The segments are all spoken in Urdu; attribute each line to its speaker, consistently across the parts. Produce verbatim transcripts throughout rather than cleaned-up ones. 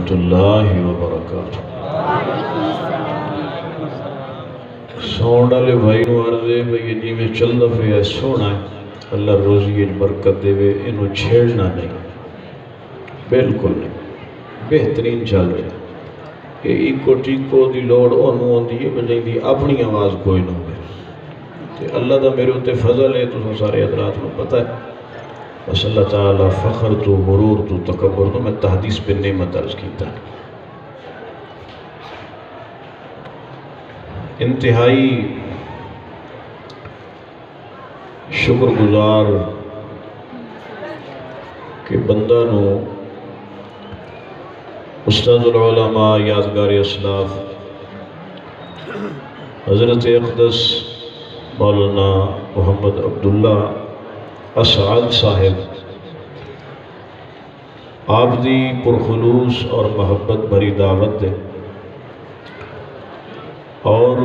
Speaker 1: ورحمۃ اللہ وبرکاتہ۔ سون والے بھائی نو عرض ہے بھئی جی میں چل دفعہ سونا ہے، اللہ روزی برکت دے وے، انہوں چھیڑنا نہیں، بالکل نہیں، بہترین چل رہا ہے کہ ایکو ٹیکو دی لوڑ انہوں ہوندی ہے بجائیں دی اپنی آواز کوئی نہ ہوئے۔ اللہ دا میرے ہوتے فضل ہے تو سارے حضرات کو پتہ ہے، بس اللہ تعالیٰ فخر تو غرور تو تکبر تو میں تحدیث پہ نعمت عرض کیتا ہے۔ انتہائی شکر گزار کہ بندہ نو استاد العلماء یادگار اسلاف حضرت اقدس مولانا محمد عبداللہ اسعد صاحب آپ دی پرخلوص اور محبت بھری دعوت دے اور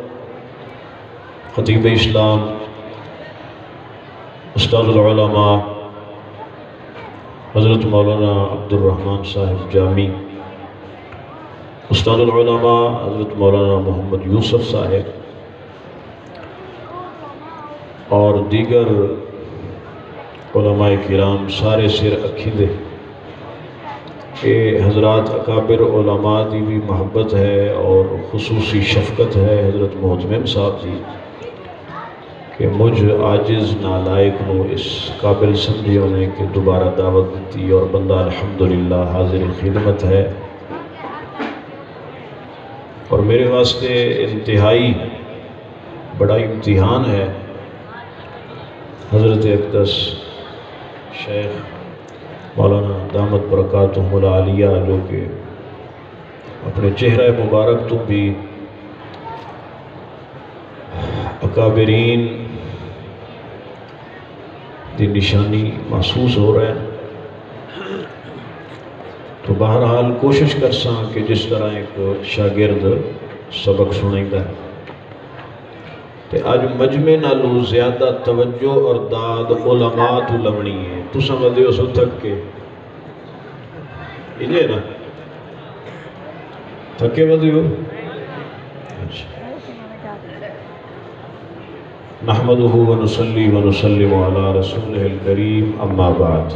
Speaker 1: خطیب اسلام استاد العلماء حضرت مولانا عبد الرحمن صاحب جامی، استاد العلماء حضرت مولانا محمد یوسف صاحب اور دیگر علماء کرام سارے سر اکھی دے کہ حضرات اکابر علماء دی بھی محبت ہے اور خصوصی شفقت ہے حضرت محتمم صاحب جی کہ مجھ عاجز نالائق نو اس قابل سمجھیوں نے کہ دوبارہ دعوت دیتی اور بندہ الحمدللہ حاضر خدمت ہے، اور میرے واسطے انتہائی بڑا امتحان ہے حضرت اقدس شیخ مولانا دامت برکاتہم العالیہ جو کہ اپنے چہرہ مبارک تو بھی اکابرین دی نشانی محسوس ہو رہا ہے، تو بہرحال کوشش کرساں کہ جس طرح ایک شاگرد سبق سنائیں ہے تے آج مجمع نالو زیادہ توجہ اور داد علماء تو لمنی ہے، تو سمجھے ہو سو تھک کے انہیں نا تھکے بدے ہو نحمدہ ونصلی ونسلم علی رسولہ الکریم اما بعد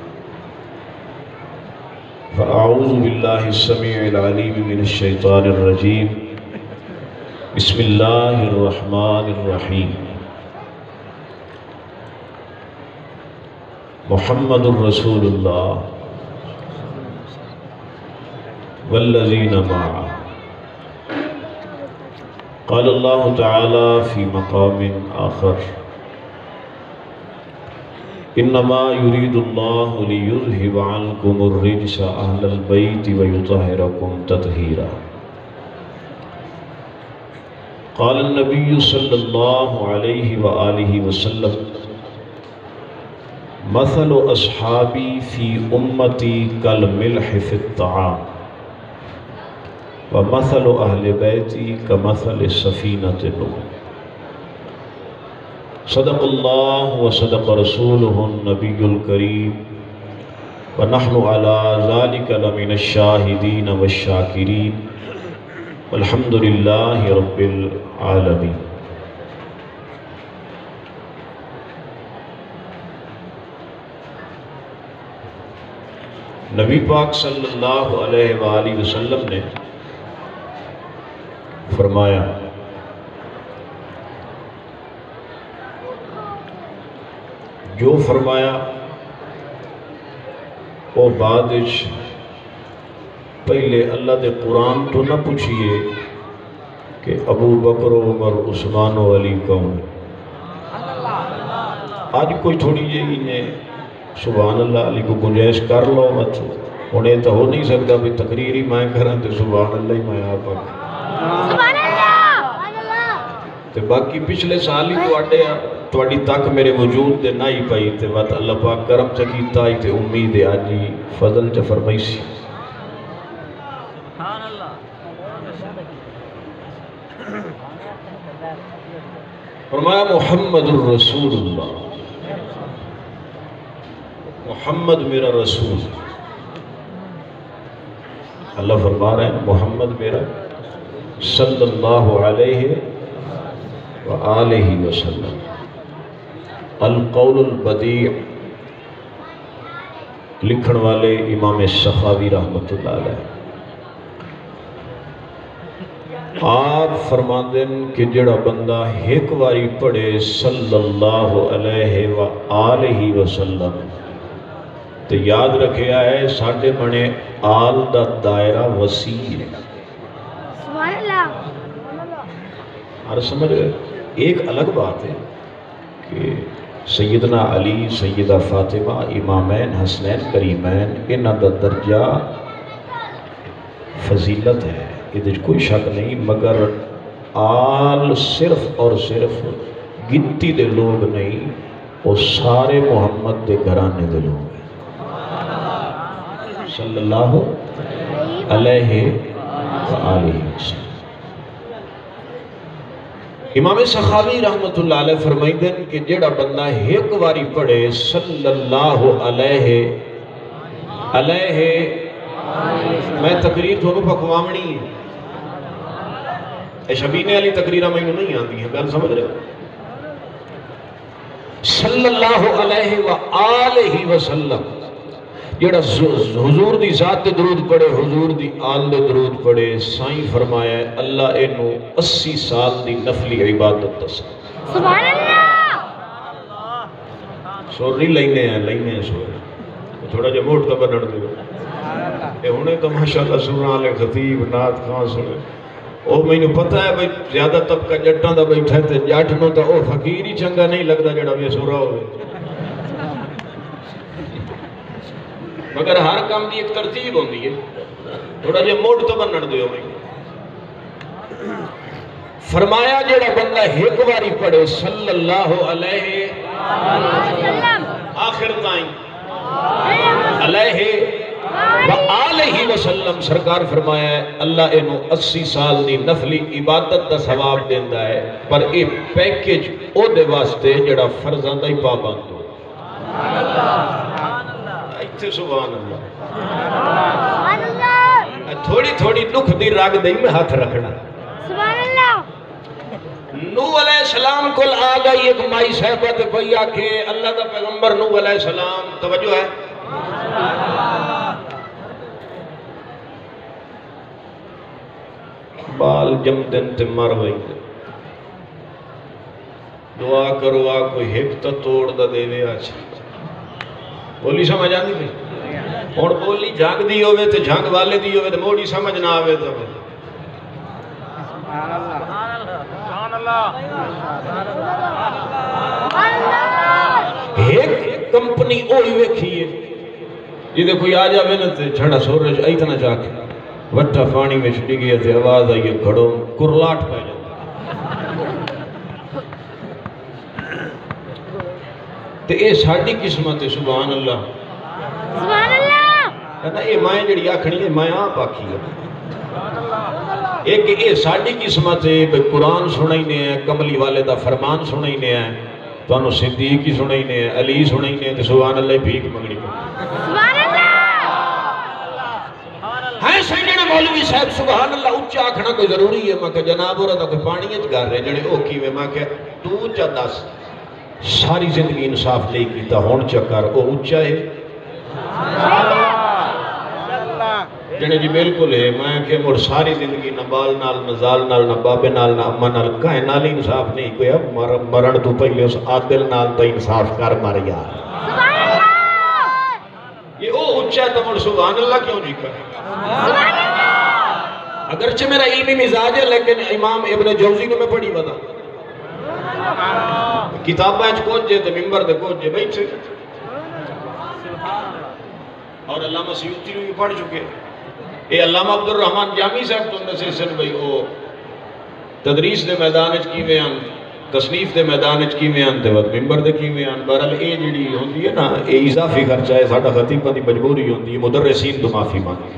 Speaker 1: فاعوذ باللہ السمیع العلیم من الشیطان الرجیم بسم اللہ الرحمن الرحیم محمد الرسول اللہ والذین معہ قال اللہ تعالی فی مقام آخر انما يريد الله ليذهب عنكم الرجس اهل البيت ويطهركم تطهيرا قال النبي صلى الله عليه وآله وسلم مثل اصحابي في امتي كالملح في الطعام ومثل اہل بیتی كمثل السفینة نوح صدق اللہ وصدق رسولہ النبی الکریم ونحن على ذلك لمن الشاہدین والشاکرین والحمد للہ رب العالمین۔ نبی پاک صلی اللہ علیہ وآلہ وسلم نے فرمایا جو فرمایا وہ بعد پہلے اللہ دے قرآن تو نہ پوچھئے کہ ابو بکر و عمر عثمان و علی کون آج کوئی تھوڑی جی نے سبحان اللہ علی کو گنجائش کر لو مت انہیں تو ہو نہیں سکتا بھی تقریری میں کریں تو سبحان اللہ ہی میں آپ
Speaker 2: سبحان اللہ
Speaker 1: تے باقی پچھلے سال ہی تواڈے تواڈی تک میرے وجود دے نہ ہی پئی تے وقت اللہ پاک کرم چ کیتا ہی تے امید ہے اج ہی فضل چ فرمائی سی سبحان اللہ فرمایا محمد الرسول اللہ، محمد میرا رسول، اللہ فرما رہے ہیں محمد میرا صلی اللہ علیہ وآلہ وسلم القول البدیع، لکھن والے امام سخاوی رحمت اللہ علیہ، آپ فرماندے کہ جڑا بندہ ایک واری پڑھے صلی اللہ علیہ وآلہ وسلم تو یاد رکھیا ہے ساڑھے بنے آل دا دائرہ وسیع ہے۔
Speaker 2: سبحان اللہ۔
Speaker 1: اور سمجھ گئے ایک الگ بات ہے کہ سیدنا علی، سیدہ فاطمہ، امامین حسنین کریمین انہاں دا درجہ فضیلت ہے، یہ کوئی شک نہیں، مگر آل صرف اور صرف گنتی دے لوگ نہیں، وہ سارے محمد دے گھرانے دے لوگ ہیں صلی اللہ علیہ وآلہ وسلم۔ امام سخاوی رحمت اللہ علیہ فرمائی دیں کہ جڑا بندہ ایک واری پڑھے صلی اللہ علیہ علیہ، میں تقریر تھوڑا پکوامنی ہے، اے شبینے علی تقریرہ میں نہیں آتی ہیں، گل سمجھ رہے ہو؟ صلی اللہ علیہ وآلہ وسلم جڑا حضور دی ذات دے درود پڑھے، حضور دی آل دے درود پڑھے، سائیں فرمایا ہے اللہ انہوں اسی سال دی نفلی عبادت دس۔
Speaker 2: سبحان اللہ۔
Speaker 1: سور نہیں لینے ہیں، لینے ہیں سور، تھوڑا جا موٹ کا بنڑ دے اے ہونے تو ماشاءاللہ سورہ آلے خطیب نات خان سنے، او میں نے پتہ ہے بھئی زیادہ طبقہ جٹاں دا بیٹھا ہے جٹ نو تا او فقیر ہی چنگا نہیں لگتا جڑا بھی سورہ ہوئے، مگر ہر کام دی ایک ترتیب ہوندی ہے، تھوڑا جے موٹ تو بنن دیو میں۔ فرمایا جڑا بندہ ایک واری پڑھے صلی اللہ علیہ آخر تائیں علیہ وآلہ وسلم، سرکار فرمایا ہے اللہ انہوں اسی سال دی نفلی عبادت دا ثواب دیندہ ہے، پر ایک پیکیج او دے واسطے جڑا فرضاں دا ہی پابند ہو۔ ایتھے سبحان اللہ،
Speaker 2: سبحان اللہ۔
Speaker 1: تھوڑی تھوڑی دکھ دی راگ دئی میں ہاتھ رکھنا۔
Speaker 2: سبحان اللہ۔
Speaker 1: نوح علیہ السلام کو آ گئی ایک مائی صاحبہ تے بھئی آکھے اللہ دا پیغمبر نوح علیہ السلام، توجہ ہے، بال جم دن تے مر وئی، دعا کرو آ کوئی ہک تا توڑ دا دیوے آج، بولی سمجھ آنی بھی اور بولی جھانگ دی ہوئے تے جھانگ والے دی ہوئے تے موڑی سمجھ نہ آوے تو ایک کمپنی اوہی ویکھی ہے یہ دے کوئی آ جاوے نا تے چھڑا سورج ایتنا چاکے وٹا پانی میں چھڑی گیا تے آواز آئیے گھڑوں کرلاٹ پہ جاتا تے اے ساڑی قسمت ہے سبحان اللہ،
Speaker 2: سبحان اللہ۔
Speaker 1: کہنا اے مائیں جڑی آکھنی ہے مائیں آپ آکھی ہے، ایک اے ساڑی قسمت ہے قرآن سنائینے ہیں، کملی والے دا فرمان سنائینے ہیں، تو انہوں صدیق کی سنائینے ہیں، علی سنائینے ہیں، تو سبحان اللہ بھیک مگنی پر
Speaker 2: سبحان اللہ۔
Speaker 1: ہائے سیدنا مولوی صاحب سبحان اللہ اچھا آکھنا کوئی ضروری ہے، میں کہ جناب اور دا کوئی پانی اچھ گار رہے جڑے اوکی میں میں کہ تو اچھا دس ساری زندگی انصاف نہیں کیتا ہون چکر او اچھا ہے جنے جی بالکل ہے، میں کہ مر ساری زندگی نہ بال نال نہ زال نال نہ بابے نال نہ اما نال کہیں نال انصاف نہیں کوئی اب مرن تو پہلے اس عادل نال تا انصاف کر مار یار،
Speaker 2: سبحان اللہ۔
Speaker 1: یہ او اچھا ہے تو مر سبحان اللہ کیوں نہیں کر،
Speaker 2: سبحان اللہ۔
Speaker 1: اگرچہ میرا علمی مزاج ہے لیکن امام ابن جوزی نے میں پڑھی بتا کتابہ اچھ کوچ جے تے ممبر دے کوچ جے بیٹھے اور علامہ سیوطی نے بھی پڑھ چکے، اے علامہ عبد الرحمن جامی صاحب تو نے سے سن بھئی او تدریس دے میدان اچھ کی میں آن، تصنیف دے میدان اچھ کی میں آن تے وقت ممبر دے کی میں آن، بہرحال اے جڑی ہوندی ہے نا اے اضافی خرچہ ہے ساڑھا خطیبہ دی مجبوری ہوندی ہے، مدرسین تو معافی مانگی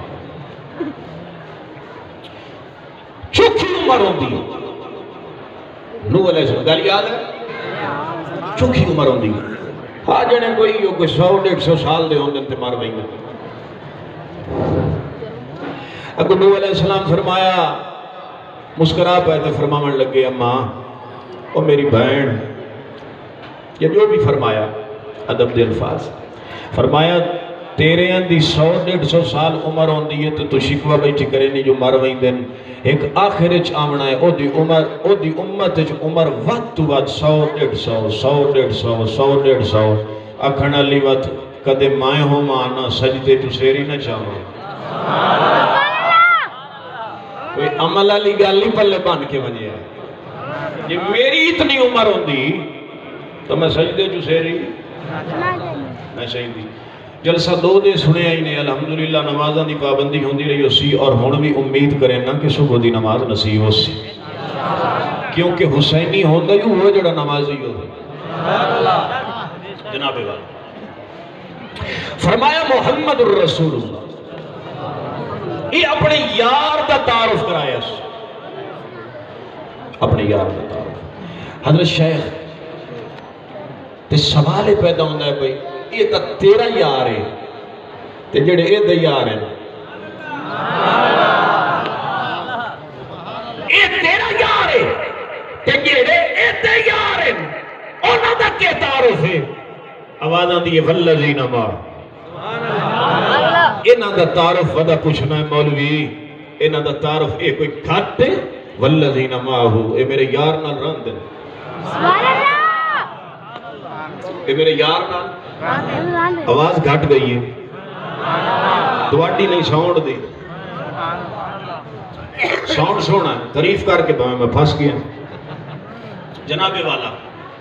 Speaker 1: چوکھی عمر ہوندی ہے نوح علیہ السلام گال یاد ہے چوکھی عمر ہوندی ہے، ہاں جنے کوئی کوئی سو ڈیڑھ سو سال دے ہوندے تے مار بھئی ابو نوح علیہ السلام فرمایا مسکرا پائے تو فرماون لگے اماں او میری بہن، یہ جو بھی فرمایا ادب دے الفاظ، فرمایا تیرے اندی سو ڈیڑھ سو سال عمر ہوندی ہے تو تو شکوہ بیٹھی کرے نہیں جو مر وہیں دن ایک آخر اچ آمنا ہے او دی عمر او دی امت اچ عمر وقت تو وقت سو ڈیڑھ سو سو ڈیڑھ سو سو ڈیڑھ سو اکھنا لی وقت کدے مائیں ہو مانا سجدے تو سیری نہ چاہوں کوئی عمل علی گالی پلے بان کے ونیا ہے یہ میری اتنی عمر ہوندی تو میں سجدے جو سیری نہ چاہیے دی جلسہ دو دے سنے آئی نے الحمدللہ نمازاں دی پابندی ہوندی رہی ہو سی اور ہون بھی امید کریں نا کہ صبح دی نماز نصیب ہو سی کیونکہ حسینی ہوندہ ہی وہ جڑا نمازی ہو جناب والا فرمایا محمد الرسول اللہ یہ اپنے یار دا تعارف کرایا اپنے یار دا تعارف حضرت شیخ تے سوالے پیدا ہوندہ ہے بھئی یہ تا تیرا یار ہے تے جڑے اے دے یار ہیں اے تیرا یار ہے تے جڑے اے دے یار ہیں اونا دا کیا تعارف ہے آوازاں دیئے والذین ماں اینا دا تعارف ودا پوچھنا ہے مولوی اینا دا تعارف اے کوئی گھٹ ہے والذین ماہو اے میرے یار نال رہن دن سبحان اللہ اے میرے یار نال آواز گھٹ گئی ہے دواڈی نہیں ساؤنڈ دی ساؤنڈ سونا ہے تعریف کر کے میں پھنس گیا جناب والا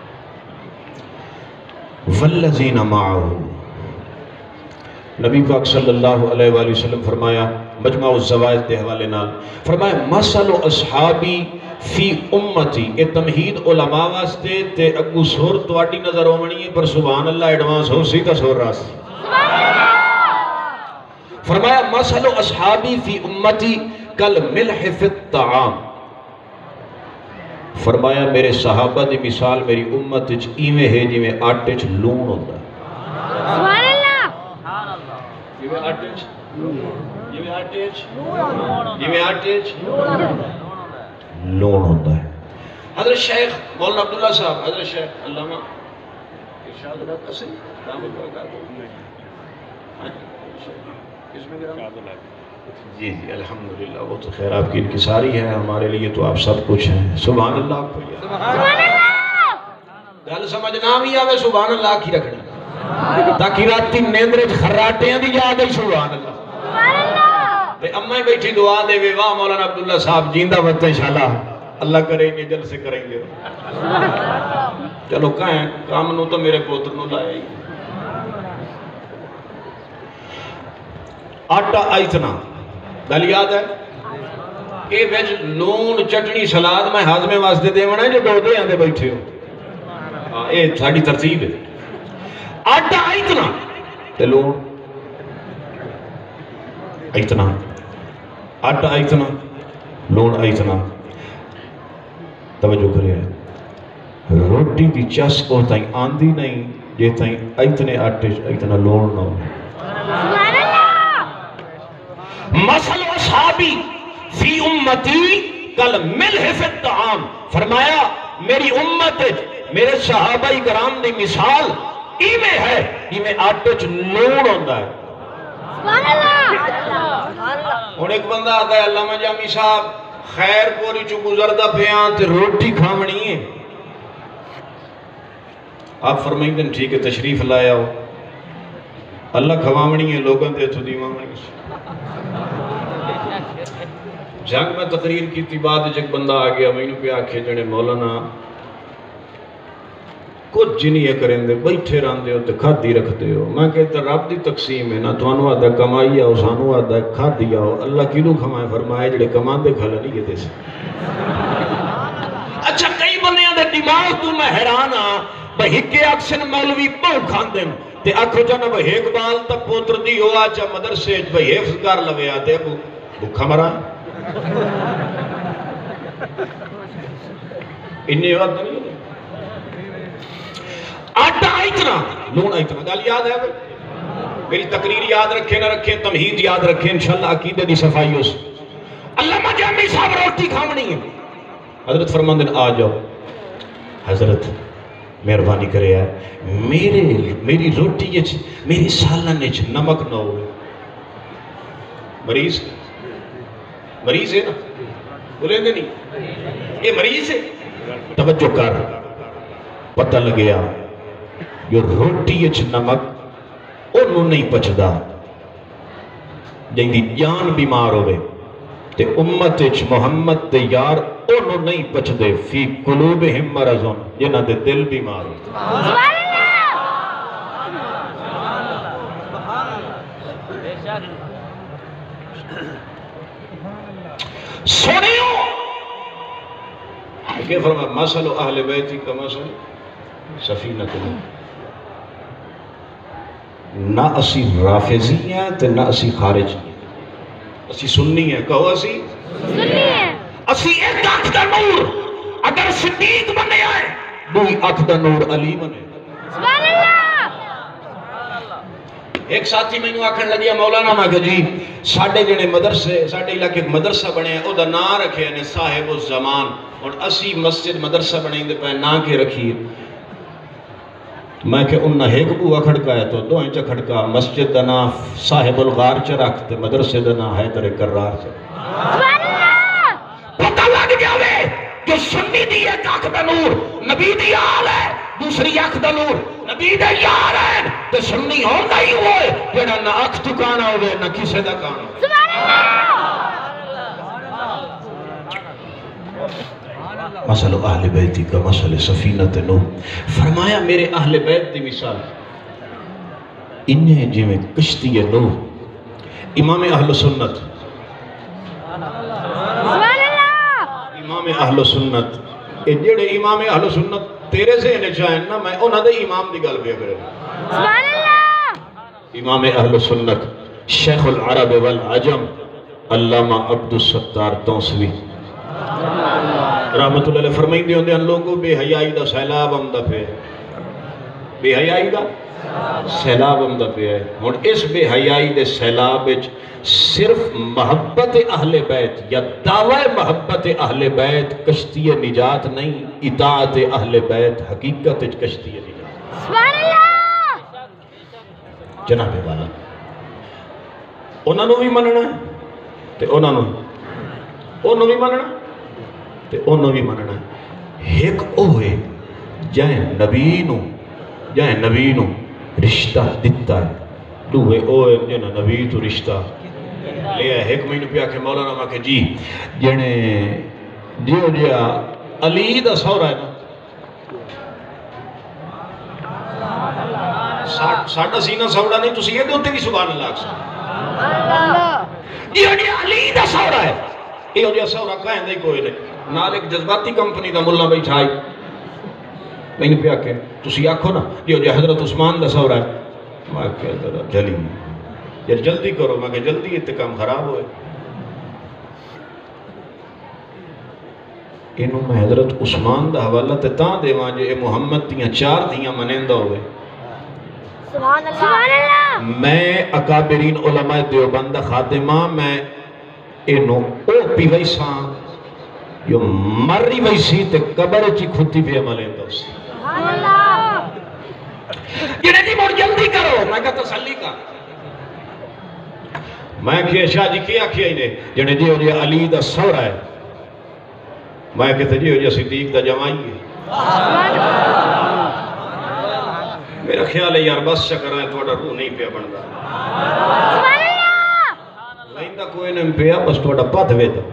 Speaker 1: والذین معہو نبی پاک صلی اللہ علیہ وآلہ وسلم فرمایا مجمع الزوائد دے حوالے نال فرمایا مثل اصحابی فی امتی اے تمہید علماء واسطے تے اگو سور تواڈی نظر ہومنی ہے پر سبحان اللہ ایڈوانس ہو سی تا سور راس فرمایا مثل اصحابی فی امتی کل ملح فی الطعام فرمایا میرے صحابہ دی مثال میری امت اچ ایویں ہے جی میں آٹے چ لون ہوتا ہے سبحان اللہ جی میں آٹے چ جی میں آٹے چ جی میں آٹے چ لون ہوتا ہے حضرت شیخ مولانا عبداللہ صاحب حضرت شیخ علامہ ارشاد اللہ قسم دامت برکاتہ کس میں گرام جی جی الحمدللہ وہ تو خیر آپ کی انکساری ہے ہمارے لیے تو آپ سب کچھ ہیں سبحان اللہ آپ کو سبحان اللہ گل سمجھنا بھی آوے سبحان اللہ کی رکھنا تاکہ راتی نیندرے خراٹیاں دی جا گئی سبحان اللہ سبحان اللہ تے اماں بیٹھی دعا دے وے واہ مولانا عبداللہ صاحب جیندہ وقت انشاءاللہ اللہ کریں گے جل سے کریں گے چلو کہیں کام نو تو میرے پوتر نو لائے ہی آٹا آئتنا گل یاد ہے کہ ویج لون چٹنی سلاد میں ہاضمے واسطے دے ونا ہے جو دو دے آندے بیٹھے ہو اے ساڑی ترتیب ہے آٹا آئتنا تے لون آئتنا آٹا آئتنا لون آئتنا توجہ کرے ہے روٹی کی چس کو تائیں آندھی نہیں جے تائیں آئتنے آٹے آئتنا لون نہ ہو مثل اصحابی فی امتی کل ملح فی الطعام فرمایا میری امت میرے صحابہ کرام دی مثال ایمیں ہے ایمیں آٹے چ لون ہوندہ ہے اور ایک بندہ آتا ہے علامہ جامی صاحب خیر پوری چو گزردہ پیان تے روٹی کھامنی ہے آپ فرمائیں دن ٹھیک ہے تشریف لایا ہو اللہ کھوامنی ہے لوگوں تے تو دیوامنی ہے جنگ میں تقریر کی تھی بعد جب بندہ آگیا میں انہوں پہ آکھے جنے مولانا کچھ جنیے کریں دے بیٹھے ران دے ہو تے کھا دی رکھ دے ہو میں کہتا رب دی تقسیم ہے نا تو انہوں آدھا کمائی آو سانو آدھا کھا دیا ہو اللہ کیوں کھمائے فرمائے جڑے کمان دے کھالا نہیں گئے سے اچھا کئی بندے آدھے دماغ تو میں حیران آ بھئی ہکے اکسن مولوی پاؤں کھان دیں تے اکھو جانا بھئی ایک بال تا پوتر دی ہو آجا مدرسے بھئی حفظ کر لگے آتے ابو بھکھا مرا انہی وقت نہیں آٹا آئتنا لون آئتنا گال یاد ہے بھئی میری تقریر یاد رکھیں نہ رکھیں، تمہید یاد رکھیں، انشاءاللہ عقیدے دی صفائی ہو سی۔ علامہ جامی صاحب روٹی کھاونی ہے، حضرت فرماندن آ جاؤ۔ حضرت مہربانی کرے ہے میرے میری روٹی یہ میری سالن وچ نمک نہ ہوئے۔ مریض مریض ہے نا، بولیں گے نہیں یہ مریض ہے، توجہ کر، پتہ لگیا جو روٹی وچ نمک انہوں نہیں پچدا، جن دی جان بیمار ہوئے تے امت وچ محمد تے یار انہوں نہیں پچدے، فی قلوبہم مرضون، جنہاں دے دل بیمار ہوئے۔
Speaker 2: سبحان اللہ
Speaker 1: سنیو کہ فرمایا مثل اہل بیتی کا مثل سفینۃ نوح، نہ اسی رافضی ہیں تے نہ اسی خارجی ہیں، اسی سنی ہیں، کہو اسی
Speaker 2: سنیے
Speaker 1: اسی ایک اکھ دا نور اگر صدیق بنے آئے دوئی اکھ دا نور علی بنے۔
Speaker 2: سبحان اللہ
Speaker 1: ایک ساتھی میں نے آکھن لگیا مولانا میں کہ جی ساڑھے جنے مدرسے ساڑھے علاقے مدرسہ بنے ہیں او دا نا رکھے ہیں صاحب الزمان، اور اسی مسجد مدرسہ بنے ہیں پہ نا کے رکھیے۔ میں کہ انہا ایک بوہ کھڑکا ہے تو دو انچہ کھڑکا، مسجد دا نا صاحب الغار چا رکھتے، مدرسے دا نا حیدر کرار سے۔
Speaker 2: سبحان اللہ
Speaker 1: پتہ لگ جاوے جو سنی دی ایک آنکھ دا نور نبی دی آل ہے، دوسری آنکھ دا نور نبی دے یار ہے، تو سنی ہوندہ ہی ہوئے جڑا نہ آنکھ تو کانا ہوئے نہ کسے دا کانا ہوئے۔
Speaker 2: سبحان اللہ
Speaker 1: مثل اہل بیتی کا مثل سفینۃ نوح، فرمایا میرے اہل بیت دی مثال انہیں جی میں کشتی نوح، امام اہل سنت
Speaker 2: سبحان اللہ
Speaker 1: امام اہل سنت، اے جڑے امام اہل سنت تیرے سے انہیں چاہیں نا میں انہوں نے امام دی گل بے کرے۔
Speaker 2: سبحان اللہ
Speaker 1: امام اہل سنت شیخ العرب والعجم علامہ عبدالستار تونسوی رحمت اللہ علیہ فرمائیں دے ہوندے ان لوگوں بے حیائی دا سیلاب امدہ پہ بے حیائی دا سیلاب امدہ پہ ہے، اور اس بے حیائی دے سیلاب صرف محبت اہل بیت یا دعوی محبت اہل بیت کشتی نجات نہیں، اطاعت اہل بیت حقیقت کشتی نجات۔
Speaker 2: سبحان اللہ
Speaker 1: جناب والا انہوں نے بھی مننا ہے تے انہوں نے انہوں بھی مننا تے انہوں بھی مننا ہے۔ ایک اوہ جائیں نبی نو جائیں نبی نو رشتہ دیتا ہے، دوہے اوہ جنہ نبی تو رشتہ لیا ہے۔ ایک مہینہ پہ آکے مولانا ماں کہ جی جنے دیو جیا علی دا سورہ ہے نا ساڑھا سینہ سورہ نہیں تسی یہ دیوتے بھی سبحان اللہ اکسا دیو جیا علی دا سورہ ہے، دیو جیا سورہ کہیں دے کوئی نہیں، نال ایک جذباتی کمپنی دا ملہ بیٹھائی مہینہ پہ آکے تسی آکھو نا دیو جیا حضرت عثمان دا سورہ ہے، میں کہ حضرت جلی یا جلدی کرو، میں کہ جلدی اتقام خراب ہوئے۔ انہوں میں حضرت عثمان دا حوالہ تے تاں دے وہاں جے محمد دیاں چار دیاں منیندہ ہوئے۔
Speaker 2: سبحان اللہ
Speaker 1: میں اکابرین علماء دیوبند خادمہ میں انہوں او پی ویسان جو مری ویسی تے قبر چی کھتی بھی عملیں دوست۔
Speaker 2: سبحان اللہ
Speaker 1: جنہیں جی موڑ جلدی کرو، میں کہا تسلی کا میں کیا شاہ جی کیا کیا انہیں جنہیں جی ہو جی علی دا سورہ ہے، میں کہتا جی ہو جی صدیق دا جمائی ہے۔ میرا خیال ہے یار بس شکر ہے توڑا روح نہیں پیا بندہ،
Speaker 2: سبحان اللہ
Speaker 1: لائندہ کوئی نہیں پیا بس توڑا پت وے دا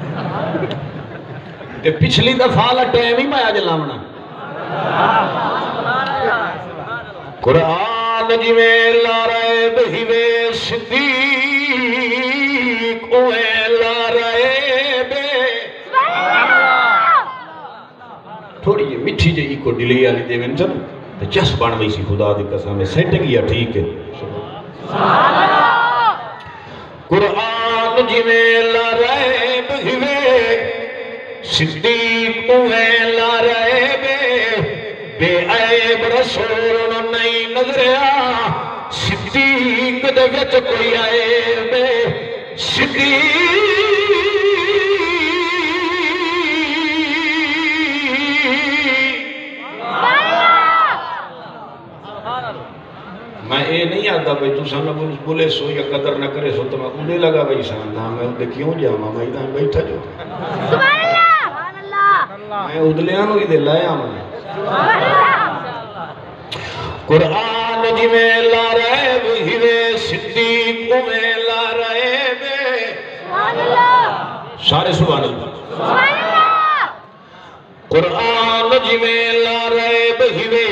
Speaker 1: تے پچھلی دفعہ لا ٹائم ہی میں آج لامنا قرآن جی میں لا رہے بہیوے صدیق اوے لا رہے بے، تھوڑی یہ مٹھی جئی کو ڈلی آلی دے میں چل تو چس بان میں سی خدا دی قسم ہے سیٹ گیا ٹھیک ہے۔ قرآن جی میں لا رہے بہیوے صدیق اوے لا رہے بے، بے عیب رسول نہیں نظریا صدیق دے وچ کوئی آئے بے صدیق میں یہ نہیں آتا بھئی تو سانا بولے سو یا قدر نہ کرے سو تو میں انہیں لگا بھئی سانا میں انہیں کیوں جاما میں ادھا بیٹھا جو
Speaker 2: سبحان اللہ
Speaker 1: میں ادھلیاں ہی دے لائے آمن قرآن جی میں لا رہے بہوے صدیق میں لا رہے بے
Speaker 2: سبحان اللہ
Speaker 1: سارے سبحان اللہ
Speaker 2: سبحان اللہ
Speaker 1: قرآن جی میں لا رہے بہوے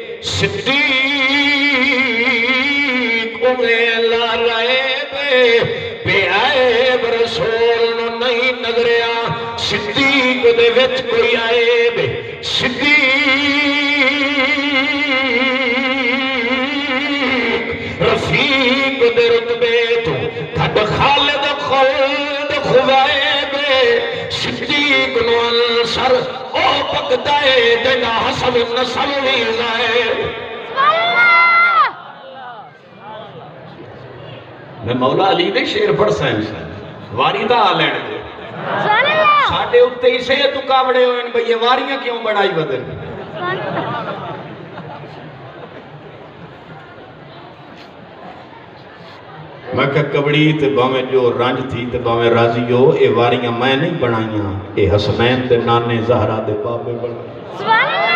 Speaker 1: صدیق میں لا رہے بے بے عیب رسول نہیں نگریا صدیق دے وچ کوئی عیب صدیق رفیق دے رتبے تو گھڑ خالد خلد خوائب صدیق نو انصر او پکدائے دینا حسب نسل بھی غائب میں مولا علی دے شیر پڑھ سائنسا واری دا آلین دے ساڑھے اتے ہی سے تو کاوڑے ہوئے بھئی یہ واریاں کیوں بڑھائی بدل میں کہا کبڑی تے باویں جو رانج تھی تے باویں راضی ہو اے واریاں میں نہیں بڑھائیاں اے حسنین تے نانے زہرہ دے پاپے بڑھائیاں
Speaker 2: سبحان اللہ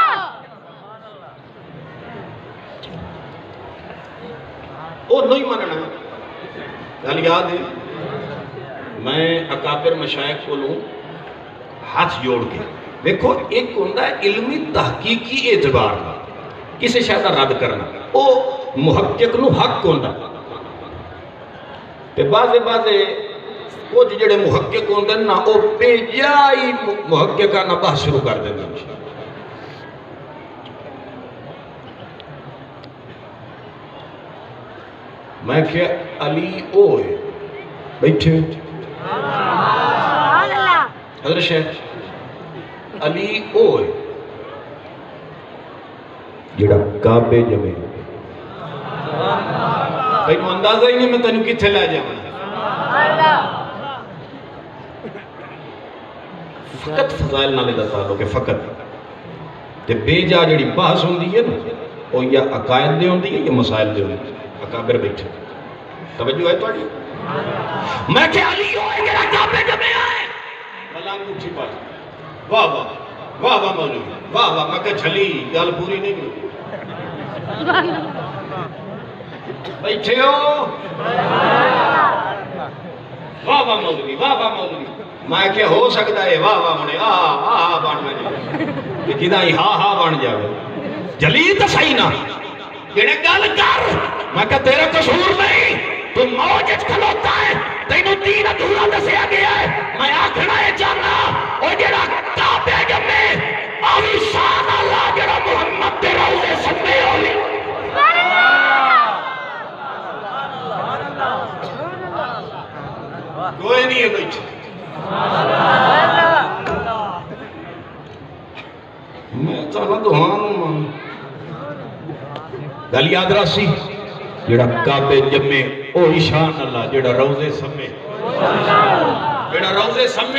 Speaker 1: او نہیں مننا گل یاد ہے میں اکابر مشائق کو لوں ہاتھ جوڑ کے دیکھو ایک ہوندہ ہے علمی تحقیقی اعتبار کسے شاید رد کرنا او محقق نو حق ہوندہ تے بازے بازے کچھ جڑے محقق ہوندہ نا او پہ جائی محققانہ بحث شروع کر دینا میں کہ علی اوئے بیٹھے
Speaker 2: سبحان اللہ
Speaker 1: حضرت شیخ علی اوئے جڑا کعبے جمعے بھئی نو اندازہ ہی نہیں میں تنو کتھے لے جاؤں فقط فضائل نہ لیدہ تعلق ہے فقط تے بے جا جڑی بحث ہوندی ہے نا وہ یا عقائد دے ہوندی ہے یا مسائل دے ہوندی ہے اکابر بیٹھے توجہ ہے توڑی میں کہ علی ہوئے گا کعبے جمعے آئے ملانگ اٹھی پائی واہ واہ واہ واہ مولوی واہ واہ میں کہ چھلی گال پوری نہیں گئی بیٹھے ہو واہ واہ مولوی واہ واہ مولوی میں کہ ہو سکتا ہے واہ واہ منے آہ آہ بان میں جائے لیکن آئی ہاں ہاں بان جائے جلی تو صحیح نہ جنہیں گل کر میں کہ تیرا قصور نہیں تو موجد کھلوتا ہے تینو دین ادھورا دسیا گیا ہے میں آکھنا ہے جانا اور جڑا کعبے جمعے آوی شان اللہ جڑا محمد تیرا اسے سمجھے ہوئی کوئی نہیں ہے بیٹھ میں چاہنا دہانوں مان گل یاد راسی جڑا کعبے جمعے او شان اللہ جڑا روزے سمے جڑا روزے سمے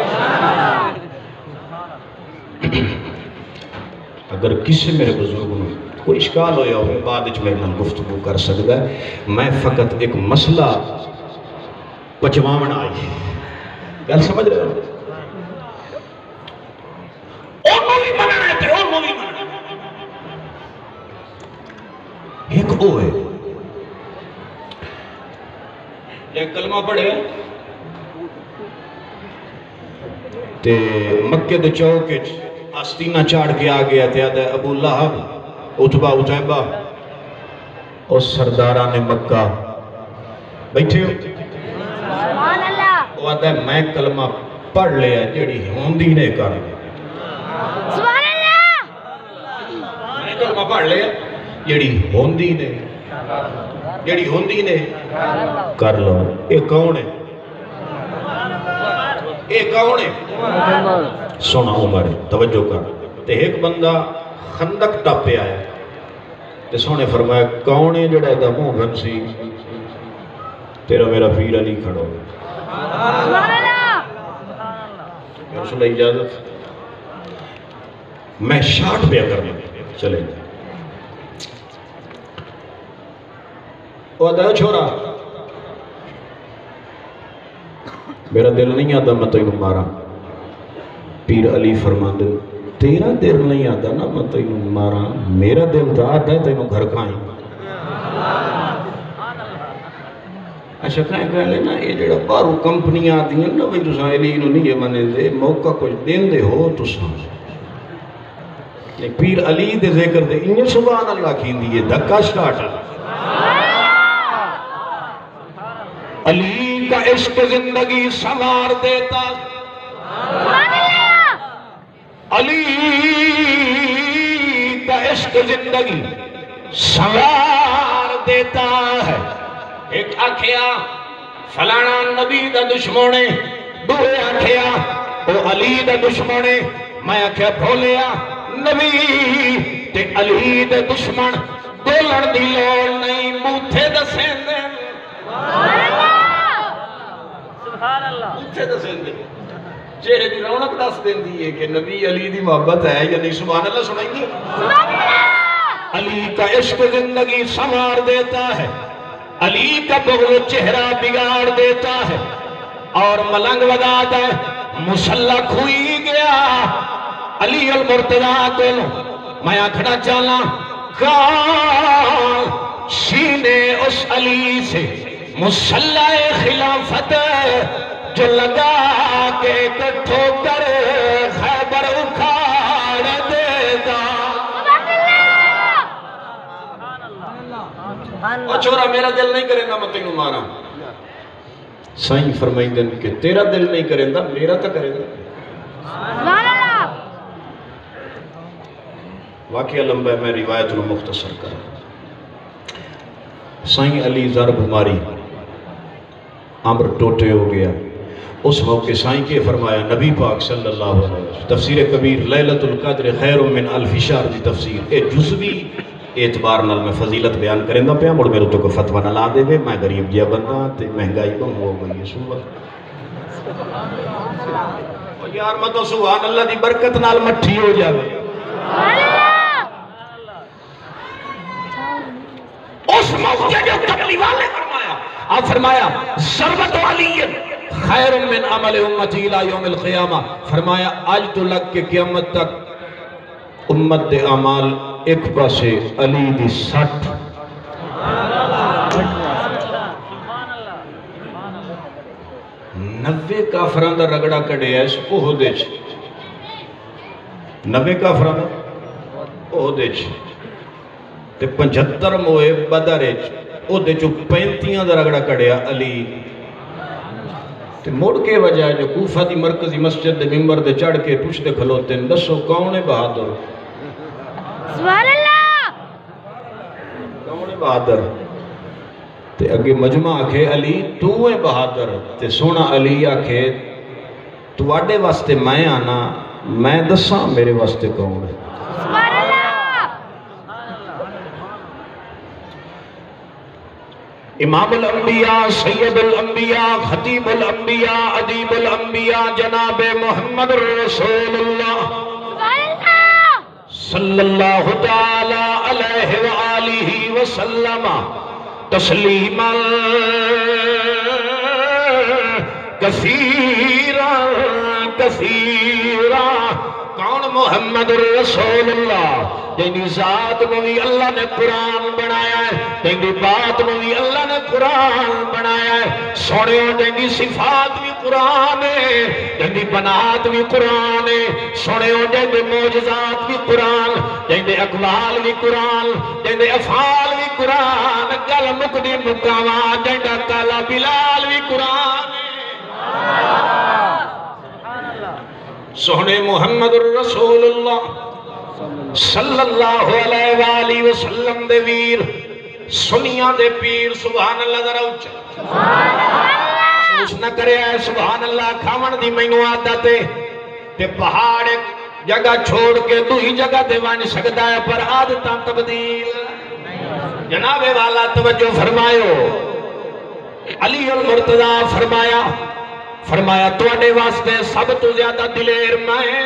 Speaker 1: اگر کسی میرے بزرگ میں کوئی اشکال ہویا ہوئے بعد اچھ میرے نال گفتگو کر سکتا ہے میں فقط ایک مسئلہ پچوامن آئی گل سمجھ رہے ہو اور مووی مننا ہے تیرے اور مووی مننا ایک او ہے ایک کلمہ پڑھے تے مکہ دے چوکے آستینہ چاڑ کے آگیا تے آدھے ابو لہب اتبا اتبا اور سرداران مکہ بیٹھے ہو
Speaker 2: سبحان اللہ
Speaker 1: وہ آدھے میں کلمہ پڑھ لیا جڑی ہوندی نے کر
Speaker 2: سبحان اللہ
Speaker 1: میں کلمہ پڑھ لیا جڑی ہوندی نے جڑی ہوندی نے کر لو اے کون ہے اے کون ہے سونا عمر توجہ کر تے ایک بندہ خندق ٹاپے آیا تے سونے فرمایا کون ہے جڑا دا منہ بن سی تیرا میرا پیر علی کھڑو
Speaker 2: سبحان اللہ
Speaker 1: یا رسول اللہ اجازت میں شاٹ پہ کر لیں چلیں وہ آدھا چھوڑا میرا دل نہیں آتا میں تینوں مارا پیر علی فرما دے تیرا دل نہیں آتا نا میں تینوں مارا میرا دل تو آتا ہے تینوں گھر کھائیں اچھا کہیں کہہ لینا یہ جڑا بارو کمپنیاں آتی ہیں نا بھئی تساں علی انہوں نہیں یہ مانے دے موقع کچھ دین دے ہو تساں پیر علی دے ذکر دے انہیں سبحان اللہ کھین دیئے دھکا سٹارٹ علی کا عشق زندگی سنوار دیتا علی کا عشق زندگی سنوار دیتا ہے ایک آکھیا فلانا نبی دا دشمنے دوے آکھیا او علی دا دشمنے میں آکھیا بھولیا نبی تے علی دے دشمن دولڑ دی لوڑ نہیں موتھے دا سیندے
Speaker 2: سبحان اللہ
Speaker 1: موتھے دا سیندے چہرے دی رونق دس دین دیئے کہ نبی علی دی محبت ہے یا نہیں سبحان اللہ سنائیں گے علی کا عشق زندگی سنوار دیتا ہے علی کا بغض چہرہ بگاڑ دیتا ہے اور ملنگ وداد ہے مسلح کھوئی گیا علی المرتضیٰ دل میں آکھنا چالا کال سینے اس علی سے مسلح خلافت جو لگا کے کٹھو کر خیبر اکھاڑ دیتا اور چھوڑا میرا دل نہیں کریں گا میں تینوں مارا سائیں فرمائیں دن کہ تیرا دل نہیں کریں گا میرا تو کریں گا واقعہ لمبا ہے میں روایت میں مختصر کر سائیں علی ضرب ماری عمر ٹوٹے ہو گیا اس موقع سائیں کے فرمایا نبی پاک صلی اللہ علیہ وسلم تفسیر کبیر لیلۃ القدر خیر من الف شہر دی تفسیر اے جزوی اعتبار نال میں فضیلت بیان کریں دا پیا مڑ میرے تو کو فتوہ نہ لا دے وے میں غریب جیا بندہ تے مہنگائی بہت ہو گئی ہے صبح اور یار میں تو سبحان اللہ دی برکت نال مٹھی ہو جاوے اس موقع جو قبلی والے فرمایا آپ فرمایا ضربت علی خیر من عمل امتی الى یوم القیامہ فرمایا آج تو لگ کے قیامت تک امت دے اعمال ایک پاسے علی دی سٹھ نوے کافران دا رگڑا کڑے ہے اس احدے چھ نوے کافران دا احدے چھ تے پنجھتر موئے بدرے چھ احدے چھ پینتیاں دا رگڑا کڑے ہے علی تے موڑ کے وجہ جو کوفہ دی مرکزی مسجد دے ممبر دے چڑھ کے پوچھ دے کھلوتے ہیں دسو کون ہے بہادر
Speaker 2: سبحان اللہ
Speaker 1: کون ہے بہادر تے اگے مجمع آکھے علی تو ہے بہادر تے سونا علی آکھے تو واڑے واسطے میں آنا میں دساں میرے واسطے کون ہے
Speaker 2: سبحان اللہ
Speaker 1: امام الانبیاء سید الانبیاء خطیب الانبیاء ادیب الانبیاء جناب محمد رسول اللہ صلی اللہ تعالی علیہ وآلہ وسلم تسلیما کثیرا کثیرا کون محمد رسول اللہ جنہی ذات میں بھی اللہ نے قرآن بنایا ہے جنہی بات میں بھی اللہ نے قرآن بنایا ہے سوڑے جنہی صفات بھی قرآن ہے جنہی بنات بھی قرآن ہے سوڑے جنہی موجزات بھی قرآن جنہی اقوال بھی قرآن جنہی افعال بھی قرآن گل مقدی مقامات جنہی کالا بلال بھی قرآن ہے سونے محمد رسول اللہ صلی اللہ علیہ وآلہ وسلم دے ویر سنیاں دے پیر سبحان اللہ ذرا اچھا سوچ نہ کرے آئے سبحان اللہ کھامن دی مینو عادت ہے تے پہاڑ ایک جگہ چھوڑ کے دوہی جگہ دے وانی سکتا ہے پر عادتاں تبدیل جناب والا توجہ فرمائیو، علی المرتضی فرمایا فرمایا تواڈے واسطے سب تو زیادہ دلیر میں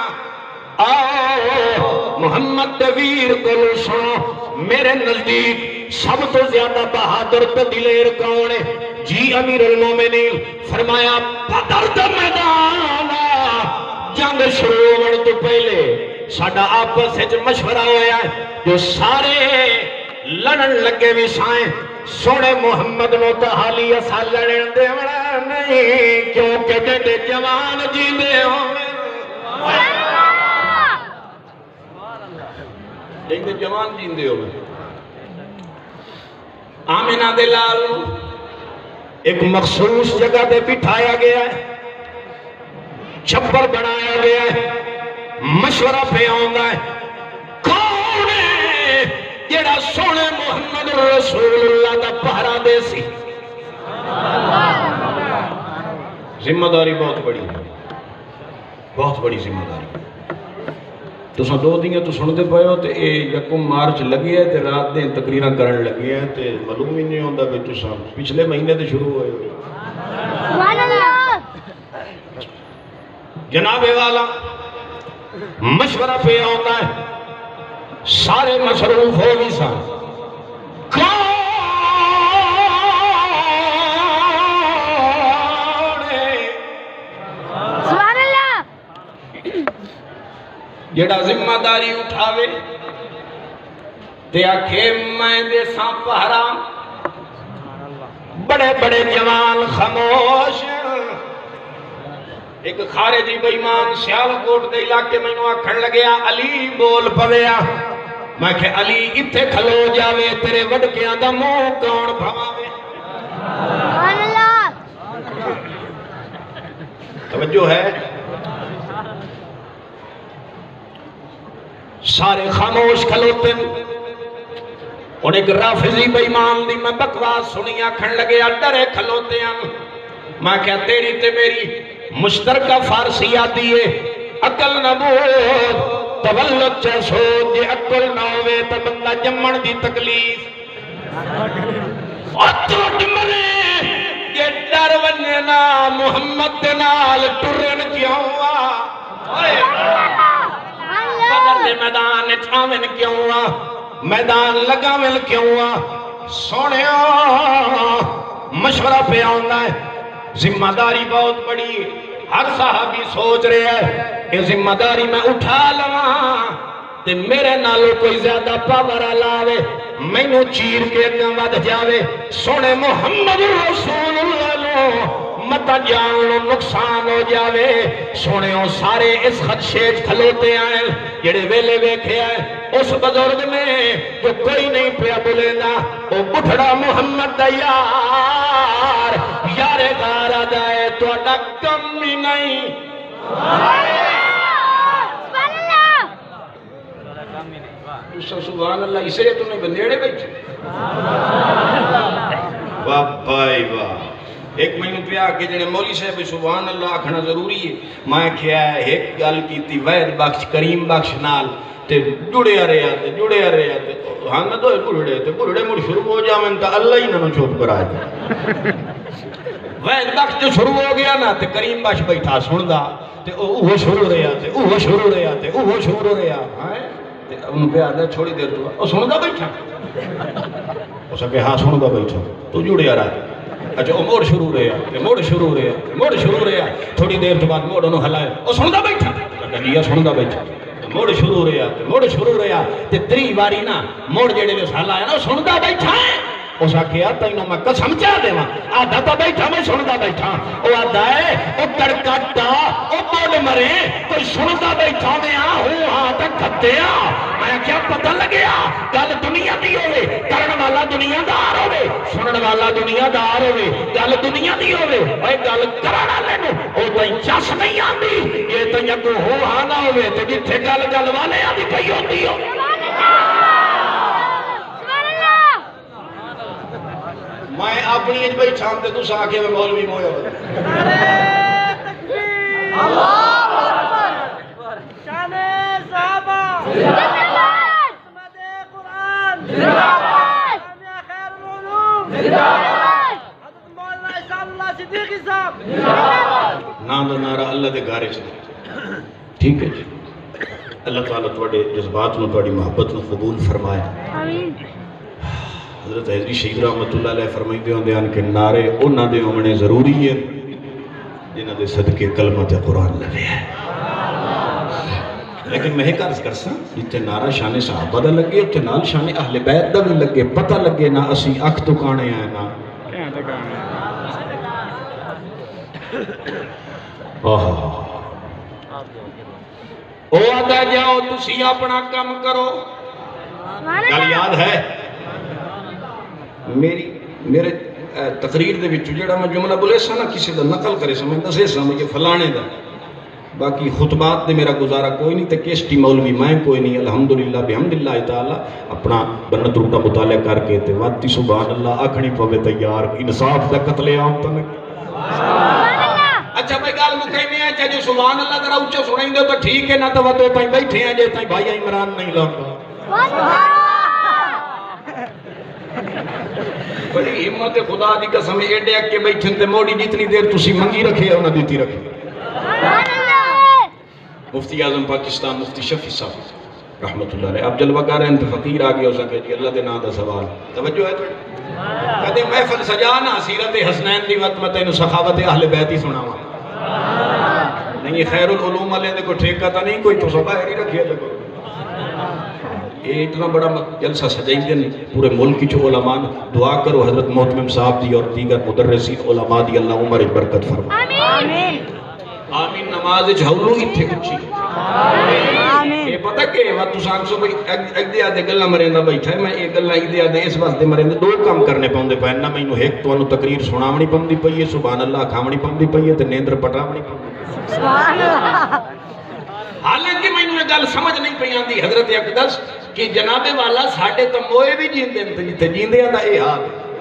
Speaker 1: آؤ محمد دے ویر کولو سنو، میرے نزدیک سب تو زیادہ بہادر تے دلیر کون ہے؟ جی امیر المومنین فرمایا بدر دا میدان جنگ شروع ہونے تو پہلے ساڈا آپس وچ مشورہ ہویا ہے، جو سارے لڑن لگے بھی سائیں سونے محمد نو تا حالی اسا لڑن دے وڑا نہیں، کیونکہ جڑے جوان جیندے ہوئے جیندے جوان جیندے ہوئے آمینہ دے لال ایک مخصوص جگہ دے بٹھایا گیا ہے، چھپر بنایا گیا ہے، مشورہ پہ آؤں ہے کون ہے جیڑا سونے محمد رسول اللہ دا پہرا دے سی؟ ذمہ داری بہت بڑی ہے، بہت بڑی ذمہ داری۔ تو سن دو دیاں تو سنتے پائے ہو تے اے یکم مارچ لگی ہے تے رات دیں تقریرہ کرن لگی ہے تے معلوم ہی نہیں ہوندہ بھی تو سن پچھلے مہینے تے شروع ہوئے ہوئے۔
Speaker 2: سبحان اللہ۔
Speaker 1: جناب والا مشورہ پہ آتا ہے، سارے مصروف ہو بھی سان کون ہے
Speaker 2: سبحان اللہ
Speaker 1: جڑا ذمہ داری اٹھاوے تے آکھے میں دے ساں پہرا، بڑے بڑے جوان خاموش۔ ایک خارجی بیمان سیالکوٹ دے علاقے میں نو آکھن لگیا علی بول پویا، میں کہ علی اتھے کھلو جاوے تیرے وڈکیاں دا منہ کون بھاوے؟
Speaker 2: سبحان اللہ۔
Speaker 1: توجہ ہے؟ سارے خاموش کھلوتے اور ایک رافضی بیمان دی میں بکواس سنی آکھن لگیا ڈرے کھلوتے ہیں، میں کہ تیری تے میری مشترکہ فارسیاتی ہے، عقل نہ بود تولد چیسود جے عقل نہ ہوئے تو بندہ جمن دی تکلیف اتوٹ منے یہ ڈر وننا محمد دنال ٹرن کیوں ہوا، بدر دے میدان چاوین کیوں ہوا، میدان لگاوین کیوں ہوا، سونے مشورہ پہ آنا ہے، ذمہ داری بہت بڑی، ہر صحابی سوچ رہے ہیں کہ ذمہ داری میں اٹھا لواں تے میرے نالو کوئی زیادہ پاور آلاوے، میں نو چیر کے اگاں ود جاوے، سونے محمد رسول اللہ نو متا جان لو نقصان ہو جاوے، سونے ہو سارے اس خدشیج کھلوتے آئیں، جڑے ویلے ویکھے آئیں اس بزرگ نے جو کوئی نہیں پیا بولے نا، وہ بٹھڑا محمد دا یار یارے گارا جائے تو اڈا کم ہی نہیں۔ سبحان اللہ، اسے لئے تم نے بندیڑے بیٹھے واہ بھائی واہ۔ ایک مہینوں پہ آکے جنہیں مولی صاحب سبحان اللہ آکھنا ضروری ہے، میں کیا ہے ایک گل کی تھی وید بخش کریم بخش نال تے جڑے آ رہے آتے جڑے آ رہے آتے ہاں نہ تو بڑھڑے تے بڑھڑے مڑ شروع ہو جاویں تا اللہ ہی نہ چوپ کرا جائے۔ وید بخش جو شروع ہو گیا نا تے کریم بخش بیٹھا سن دا تے اوہ شروع رہے آتے اوہ شروع رہے آتے اوہ شروع رہے آتے انہوں پہ آدھا چھوڑی دیر تو وہ سن دا بیٹھا، اس نے کہا ہاں سن دا بیٹھا تو جڑے آ رہا ہے۔ اچھا وہ موڑ شروع رہا موڑ شروع رہا موڑ شروع رہا تھوڑی دیر تو بعد موڑ انہوں ہلائے وہ سندا بیٹھا، کہا سندا بیٹھا موڑ شروع رہا موڑ شروع رہا تے تری باری نا موڑ جڑے جو ہلائے نا وہ سندا بیٹھا ہے۔ اس نے کہا تینوں میں قسم چاہ دے آدھا تا بیٹھا میں سندا بیٹھا، وہ آدھا ہے وہ کڑکٹا وہ موڑ مرے کوئی سندا بیٹھا میں آہوں ہاں تک کھتے آ، میں کیا پتہ لگیا گل دنیا دی ہوئے کرن والا دنیا دار ہوئے سنن والا دنیا دار ہوئے گل دنیا دی ہوئے اے گل کرن والے نو او کوئی چس نہیں آندی، یہ تو یکو ہو ہاں نہ ہوئے تے جتھے گل گل والے آدھی پئی ہوندی ہو۔ میں اپنی اج بھائی چھام تے تساں آکھے میں مولوی مویا ہو
Speaker 2: اللہ اکبر شان صحابہ زندہ باد قرآن زندہ باد
Speaker 1: نا دا نعرہ اللہ دے گارے چلے. ٹھیک ہے جی. اللہ تعالیٰ تھوڑے جذبات نو تھوڑی محبت نو قبول فرمائے.
Speaker 2: آمین.
Speaker 1: حضرت حضری شہید رحمت اللہ علیہ فرمائی دے ہوندے ہیں کہ نعرے انہاں دے ہونے ضروری ہیں جنہاں دے صدقے کلمہ تے قرآن لگے ہے. لیکن میں ایک عرض کرساں جتے نعرہ شان صحابہ دا لگے تے نال شان اہل بیت دا بھی لگے پتہ لگے نہ اسی اکھ تو کانے آئے نا او آدھا جاؤ تسی اپنا کام کرو. گل یاد ہے میری میرے تقریر دے وچ جڑا میں جملہ بولے سا نا کسی دا نقل کرے سا میں دسے سا مجھے فلانے دا باقی خطبات دے میرا گزارا کوئی نہیں تے کیسٹی مولوی میں کوئی نہیں. الحمدللہ بحمدللہ تعالی اپنا بنت روٹا مطالعہ کر کے تے واتی سبحان اللہ آکھنی پوے تیار انصاف دا قتل عام تن. اچھا بھائی گال مکھینے ہیں چاہے جو سبحان اللہ ذرا اونچا سنائیں دے تو ٹھیک ہے نہ تو وہ تو پائیں بیٹھے ہیں جے تائیں بھائی عمران نہیں لانگا. بڑی ہمت خدا دی قسم ایڈے اکے بیٹھن تے موڑی جتنی دیر تسی منگی رکھے ہے انہاں دیتی رکھے. مفتی اعظم پاکستان مفتی شفیع صاحب رحمت اللہ علیہ اب جلوہ گا رہے ہیں تو فقیر آگے ہو سکے جی اللہ دے نا دا سوال توجہ ہے تو کہتے محفل سجانا سیرت حسنین دی وقت میں تینو سخاوت اہل بیت ہی سنا ہوا نہیں خیر العلوم علیہ دے کو ٹھیکہ تا نہیں کوئی تو سبا ہی رکھیا لگو. یہ اتنا بڑا جلسہ سجائی دے نہیں پورے ملک کی جو علماء دعا کرو حضرت محتمم صاحب دی اور دیگر مدرسین علماء دی اللہ عمر برکت فرما. آمین آمین. نماز جھولو اتھے کچھی یہ پتہ کہ وقت تو سانگ سو بھئی ایک دیا دے گلہ مرینہ بیٹھا ہے میں ایک گلہ ایک دیا دے اس واسطے مرینہ دو کام کرنے پاؤں دے پہن نہ میں انہوں ایک تو انہوں تقریر سنامنی پاؤں دی پئی ہے سبحان اللہ کھامنی پاؤں دی پئی ہے تے نیندر پٹامنی پاؤں دی سبحان اللہ. حالانکہ میں انہوں نے گل سمجھ نہیں پئی آندی حضرت اقدس کہ جناب والا ساڑھے تو موئے بھی جیندے ہیں جتے جیندے ہیں دا اے حال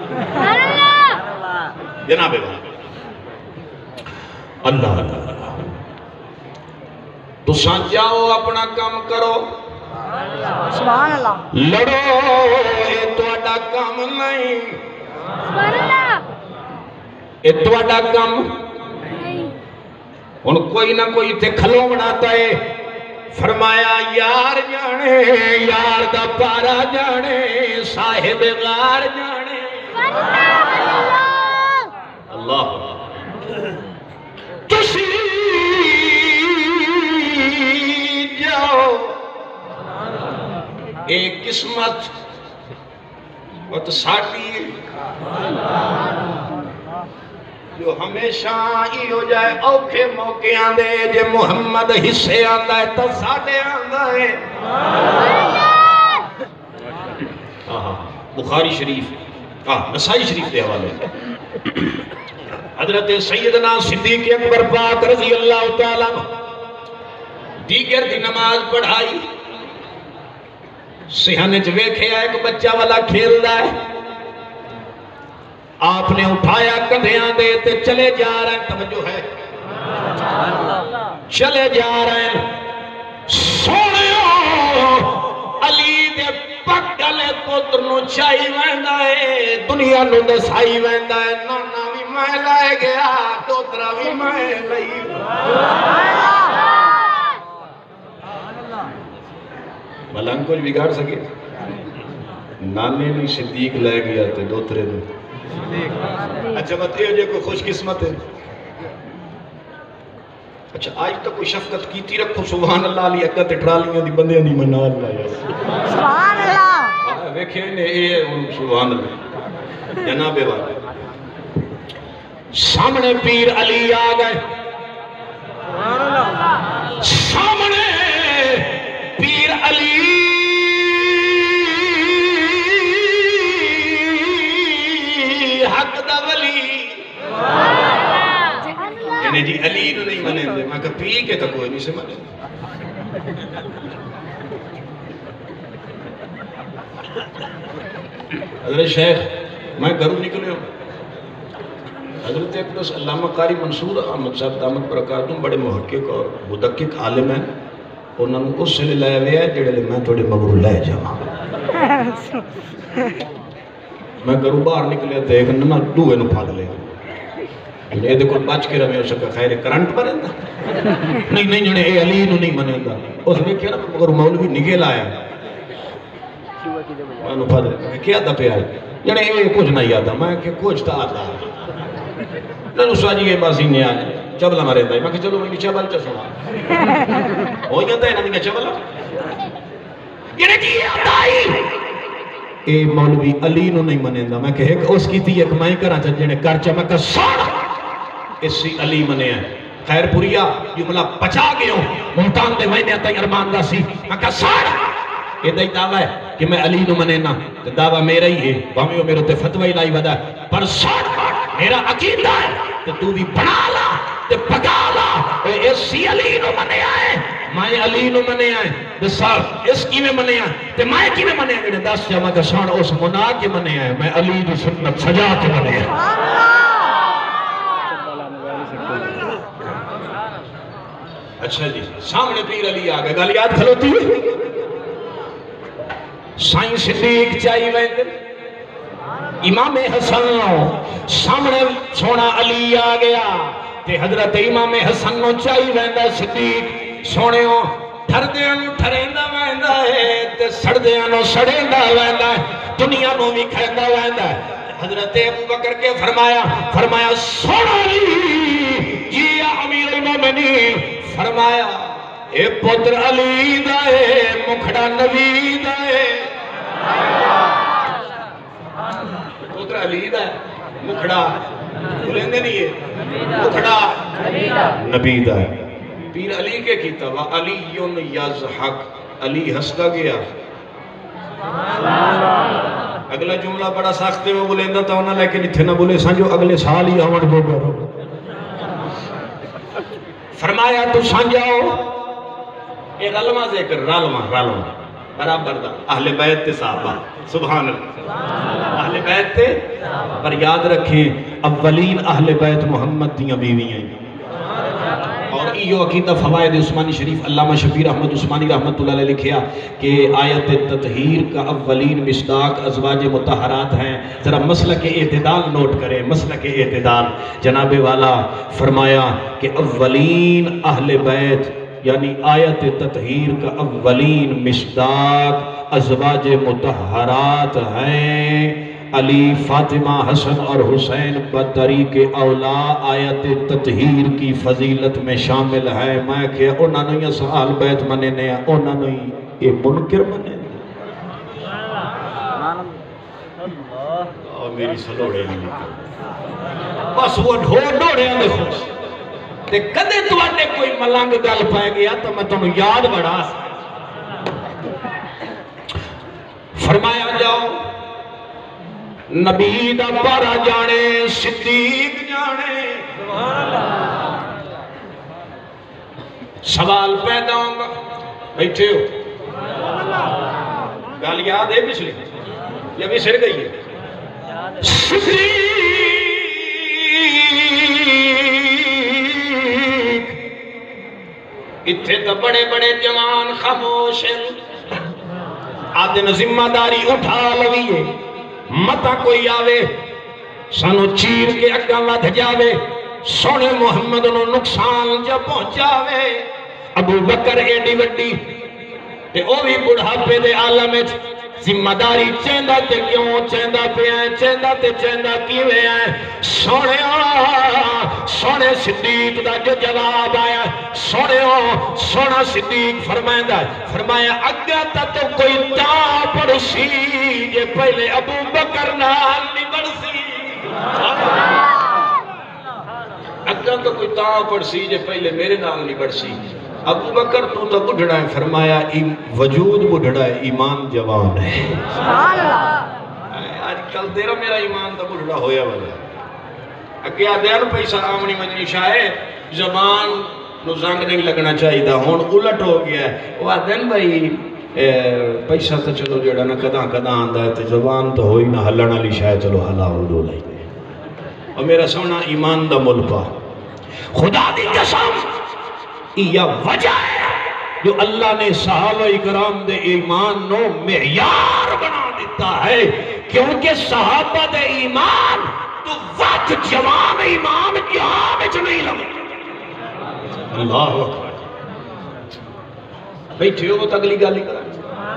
Speaker 1: جناب والا اللہ اللہ تو سان جاؤ اپنا کام کرو
Speaker 2: سبحان اللہ
Speaker 1: لڑو اے توڑا کام نہیں
Speaker 2: سبحان اللہ
Speaker 1: اے توڑا کام ان کوئی نہ کوئی تے کھلو بناتا ہے فرمایا یار جانے یار دا پارا جانے صاحب غار جانے اللہ تسی جاؤ ایک قسمت وہ تو ساٹھی جو ہمیشہ ہی ہو جائے اوکھے موقع آندے جے محمد حصے آندہ ہے تو ساٹھے آندہ ہے. بخاری شریف نسائی شریف دے حوالے حضرت سیدنا صدیق اکبر پاک رضی اللہ تعالیٰ دیگر دی نماز پڑھائی سہانے جوے کھیا ایک بچہ والا کھیل رہا ہے آپ نے اٹھایا کندھیاں دے تے چلے جا رہے ہیں توجہ ہے چلے جا رہے ہیں سونے علی دے پکڑلے پتر نو چاہی ویندہ ہے دنیا نو دسائی ویندہ ہے نانا بھی میں لائے گیا دوترا بھی میں لئی ملنگ کچھ بگاڑ سکے نانے نہیں صدیق لائے گیا تے دوترے نو اچھا بتائیے جو کوئی خوش قسمت ہے اچھا آج تک کوئی شفقت کیتی رکھو سبحان اللہ علی اکت اٹرالیاں دی بندیاں دی منال اللہ
Speaker 2: سبحان اللہ
Speaker 1: ویکھے نے اے سبحان اللہ جناب والا سامنے پیر علی آ گئے سامنے پیر علی حق دا ولی یعنی جی علی نو نہیں منے دے میں کہا پی کے تو کوئی نہیں سے منے حضرت شیخ میں گھروں نکلے ہوں حضرت اقدس علامہ قاری منصور احمد صاحب دامت برکاتوں بڑے محقق اور مدقق عالم ہیں انہوں نے اس سے لائے ہوئے ہیں جڑے میں تھوڑے مغرور لائے جاؤں میں گھروں باہر نکلے تھے ایک نہ دوئے نو پھاڑ لے یہ دیکھو بچ کے رہے ہو سکا خیر کرنٹ مرے دا نہیں نہیں جنے اے علی نو نہیں منے دا اس نے کیا نا مگر مولوی نگل آیا میں نے پھر کیا دا پہ آئی جنے اے کچھ نہیں آتا میں کہ کچھ تا آتا نہیں اس واجی کے پاس ہی نہیں آیا چبلا مرے دا میں کہ چلو میں چبل چا سنا ہوئی جاتا ہے نا دیکھا چبلا جنے کی آتا آئی اے مولوی علی نو نہیں منے دا میں کہ ایک اس کی تھی ایک میں کرا چا جنے کر چا میں کہ سوڑا اسی علی منے ہیں خیر پوریا یہ ملا پچا گئے ہوں ملتان دے میں نے تیر مان دا سی میں کہا ساڑا یہ دائی دعویٰ ہے کہ میں علی نو منے نا تو دعویٰ میرا ہی ہے بامیو میرے تے فتوہ لائی ودا ہے پر ساڑا میرا عقیدہ ہے تو تو بھی بنا لا تو پکا لا اے اسی علی نو منے آئے میں علی نو منے آئے دسال اس کی میں منے آئے تو میں کی میں منے آئے دس جا میں کہا ساڑا اس منا کے منے آئے میں علی دی سنت سجا کے منے آئے اچھا جی سامنے پیر علی آگئے گل یاد کھلوتی ہوئی سائن صدیق چاہی ویندے امام حسن سامنے سونا علی آگیا تے حضرت امام حسن چاہی ویندہ صدیق سونے ہو ٹھر دیا نو ٹھریندہ ویندہ ہے تے سڑ دیا نو سڑیندہ ویندہ ہے دنیا نو بھی کھیندہ ویندہ ہے حضرت ابو بکر کے فرمایا فرمایا سونا علی جیا امیر المومنین فرمایا اے پتر علی دائے مکھڑا نبی دائے پتر علی دائے مکھڑا بولیں دے نہیں ہے مکھڑا نبی دائے پیر علی کے کیتا وا علی یون یزحق علی ہستا گیا اگلا جملہ بڑا ساکھتے وہ بولیں دا تاونا لیکن اتھے نہ بولے سانجو اگلے سال ہی آمد بو گیا فرمایا تو سانجاؤ اے رلمہ ذکر رلمہ رلمہ برابر دا اہل بیت تے صحابہ سبحان اللہ اہل بیت تے پر یاد رکھیں اولین اہل بیت محمد دیاں بیویاں اور ایو عقیدہ فوائد عثمانی شریف علامہ شبیر احمد عثمانی رحمت اللہ علیہ لکھیا کہ آیت تطہیر کا اولین مصداق ازواج مطہرات ہیں ذرا مسلک اعتدال نوٹ کریں مسلک اعتدال جناب والا فرمایا کہ اولین اہل بیت یعنی آیت تطہیر کا اولین مصداق ازواج مطہرات ہیں علی فاطمہ حسن اور حسین بطریق اولا آیت تطہیر کی فضیلت میں شامل ہے میں کہ اونا نہیں سآل بیت منے نیا اونا نہیں یہ منکر منے اور میری سلوڑے نہیں بس وہ ڈھو ڈھوڑے ہیں دیکھو تے کدے تو آنے کوئی ملنگ گل پائے گیا تو میں تنہوں یاد بڑھا فرمایا جاؤ نبی دا پارا جانے صدیق جانے سوال پیدا ہوں گا بیٹھے ہو گال یاد ہے پچھلی یا بھی سر گئی ہے صدیق اتھے تو بڑے بڑے جوان خاموش ہیں آدھن ذمہ داری اٹھا لویے متا کوئی آوے سانو چیر کے اگا ودھ جاوے سونے محمد نو نقصان جا پہنچاوے ابو بکر ایڈی وڈی تے او بھی بڑھاپے دے عالمت ذمہ داری چیندہ تے کیوں چیندہ پہ آئے چیندہ تے چیندہ کیوے آئے سونے آ سونے صدیق دا جو جواب آیا سونے آ سونا صدیق فرمائندہ فرمایا اگا تا تو کوئی تا پڑسی یہ پہلے ابو بکر نال نہیں بڑسی اگا تو کوئی تا پڑسی یہ پہلے میرے نال نہیں بڑسی ابو بکر تو تو بڑھڑا ہے فرمایا وجود بڑھڑا ہے ایمان جوان ہے سبحان اللہ آج کل تیرا میرا ایمان تو بڑھڑا ہویا وجہ اگیا دیر پیسہ آمنی منجنی شاید زبان نو زنگ نہیں لگنا چاہی دا ہون الٹ ہو گیا ہے وہ آدھن بھائی پیسہ تو چلو جڑا نا کداں کداں آندہ ہے تو زبان تو ہوئی نا حلنا لی شاید چلو حلا ہو دو لئی اور میرا سونا ایمان دا ملپا خدا دی قسم یہ وجہ ہے جو اللہ نے صحابہ اکرام دے ایمان نو معیار بنا دیتا ہے کیونکہ صحابہ دے ایمان تو وقت جوان امام جہاں میں نہیں لگا اللہ اکبر بیٹھے ہو تو اگلی گالی کرا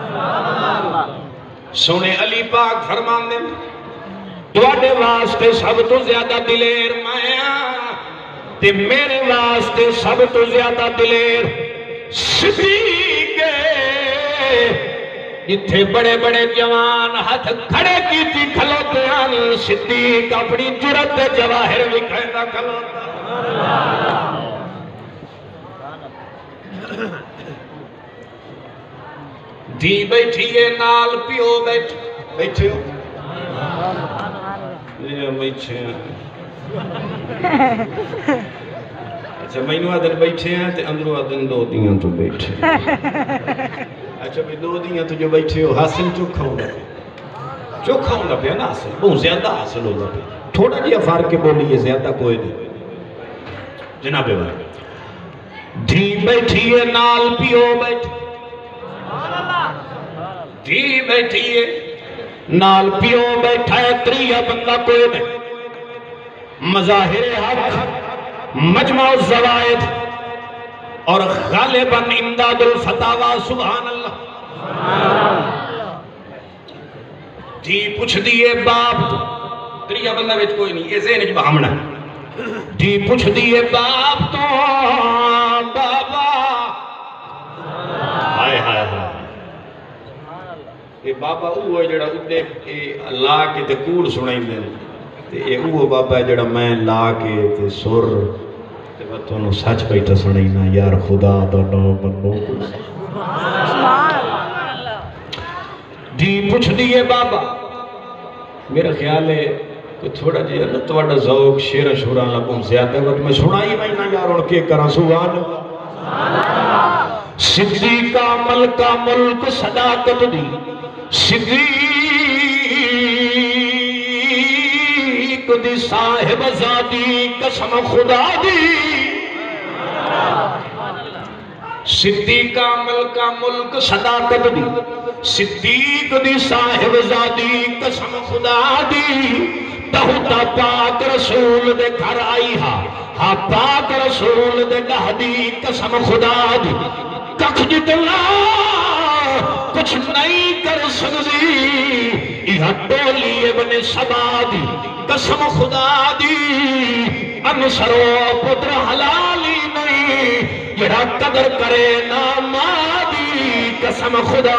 Speaker 1: سونے علی پاک فرمان دے تواڈے واسطے سب تو زیادہ دلیر میں تے میرے واسطے سب تو زیادہ دلیر صدیق جتھے بڑے بڑے جوان ہاتھ کھڑے کی تھی کھلوتے ہیں صدیق اپنی جرت جواہر وکھائندہ کھلوتا دی بیٹھی ہے نال پیو بیٹھ بیٹھے ہو یہ بیٹھے ہیں اچھا میں نوہ دن بیٹھے ہیں تے اندروا دن دو دیاں تو بیٹھے اچھا بھی دو دیاں تو جو بیٹھے ہو حاصل چوکھا ہوں گا چوکھا ہوں گا پہ نا حاصل بہت زیادہ حاصل ہوگا پہ تھوڑا جی افار کے بولیے زیادہ کوئی نہیں جناب بھائی دھی بیٹھی ہے نال پیو بیٹھے دھی بیٹھی ہے نال پیو بیٹھا ہے تریہ بندہ کوئی نہیں مظاہر حق مجمع الزوائد اور غالباً امداد الفتاوہ سبحان اللہ دھی پوچھ دیئے باپ تریہ بندہ بیچ کوئی نہیں یہ ذہن اجبہ ہمنا دھی پوچھ دیئے باپ تو بابا ہائے ہائے ہائے یہ بابا اوہ ہے جڑا اُدے لا کے تے کوڑ سنائیں دیں یہ اوہ بابا ہے جڑا میں لا کے تے سر تے بطونوں سچ بیٹھا سنائینا یار خدا دا نام بندوں کو جی پوچھ دیئے بابا میرا خیال ہے کوئی تھوڑا جی اللہ توڑا ذوق شیر شوران لگوں زیادہ وقت میں سنائی میں نہ یار ان کے کرا سبحان صدیقہ ملکہ ملک صداقت دی صدیق دی صاحب ذاتی قسم خدا دی صدیقہ ملکہ ملک صداقت دی صدیق دی صاحب ذاتی قسم خدا دی تہتا پاک رسول دے گھر آئی ہا ہاں پاک رسول دے گھدی قسم خدا دی ککھ جتنا کچھ نہیں کر سکتی یہ ڈولی ابن سبا دی قسم خدا دی انسرو پتر حلالی نہیں جڑا قدر کرے نامادی قسم خدا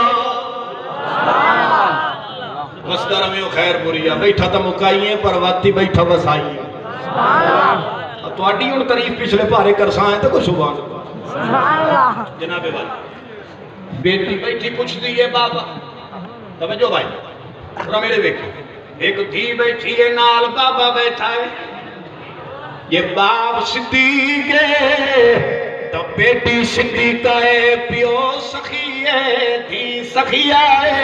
Speaker 1: مصدر میں خیر بریا بیٹھا تا مکائیے پر واتی بیٹھا وسائیے تو آڈی ان طریف پچھلے پارے کرسائیں تو کوئی سبحان جناب بھائی بیٹی بیٹھی پوچھ دیئے بابا توجہ بھائی پورا میرے بیٹھے ایک دھی بیٹھی ہے نال بابا بیٹھا ہے یہ باپ صدیق ہے تو بیٹی صدیقہ ہے پیو سخی ہے دھی سخیہ ہے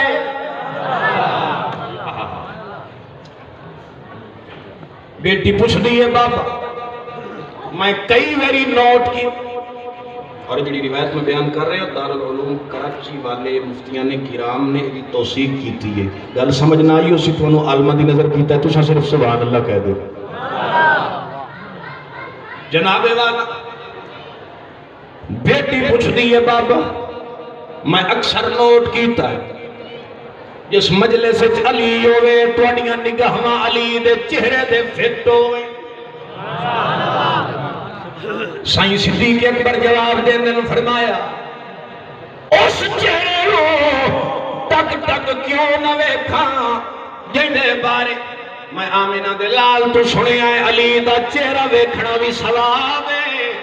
Speaker 1: بیٹی پوچھ دیئے بابا میں کئی ویری نوٹ کی اور جڑی روایت میں بیان کر رہے ہیں دارالعلوم کراچی والے مفتیان کرام نے بھی توثیق کی تھی ہے گل سمجھنا آئی اسی تو انہوں عالمہ دی نظر کیتا ہے تو شاہ صرف سبحان اللہ کہہ دے جناب والا بیٹی پوچھ دیئے بابا میں اکثر نوٹ کیتا ہے جس مجلس علی ہوئے توڑیاں نگاہاں علی دے چہرے دے فٹ ہوئے سائیں صدیق اکبر جواب دے نے فرمایا اس چہرے رو تک تک کیوں نہ ویکھا جنے بارے میں آمینہ دے لال تو سنے آئے علی دا چہرہ ویکھنا بھی ثواب ہے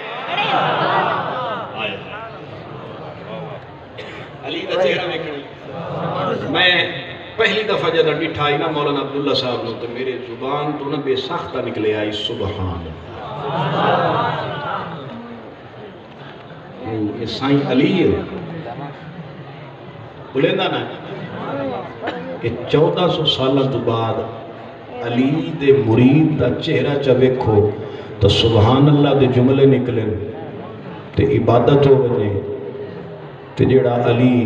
Speaker 1: علی دا چہرہ ویکھنا میں پہلی دفعہ جدہ ڈٹھائی نا مولانا عبداللہ صاحب نے تو میرے زبان تو نا بے ساختہ نکلے آئی سبحان یہ سائیں علی ہے بلیندہ نا کہ چودہ سو سالہ تو بعد علی دے مرید دا چہرہ چویکھو تو سبحان اللہ دے جملے نکلیں تے عبادت ہو گئے تے جڑا علی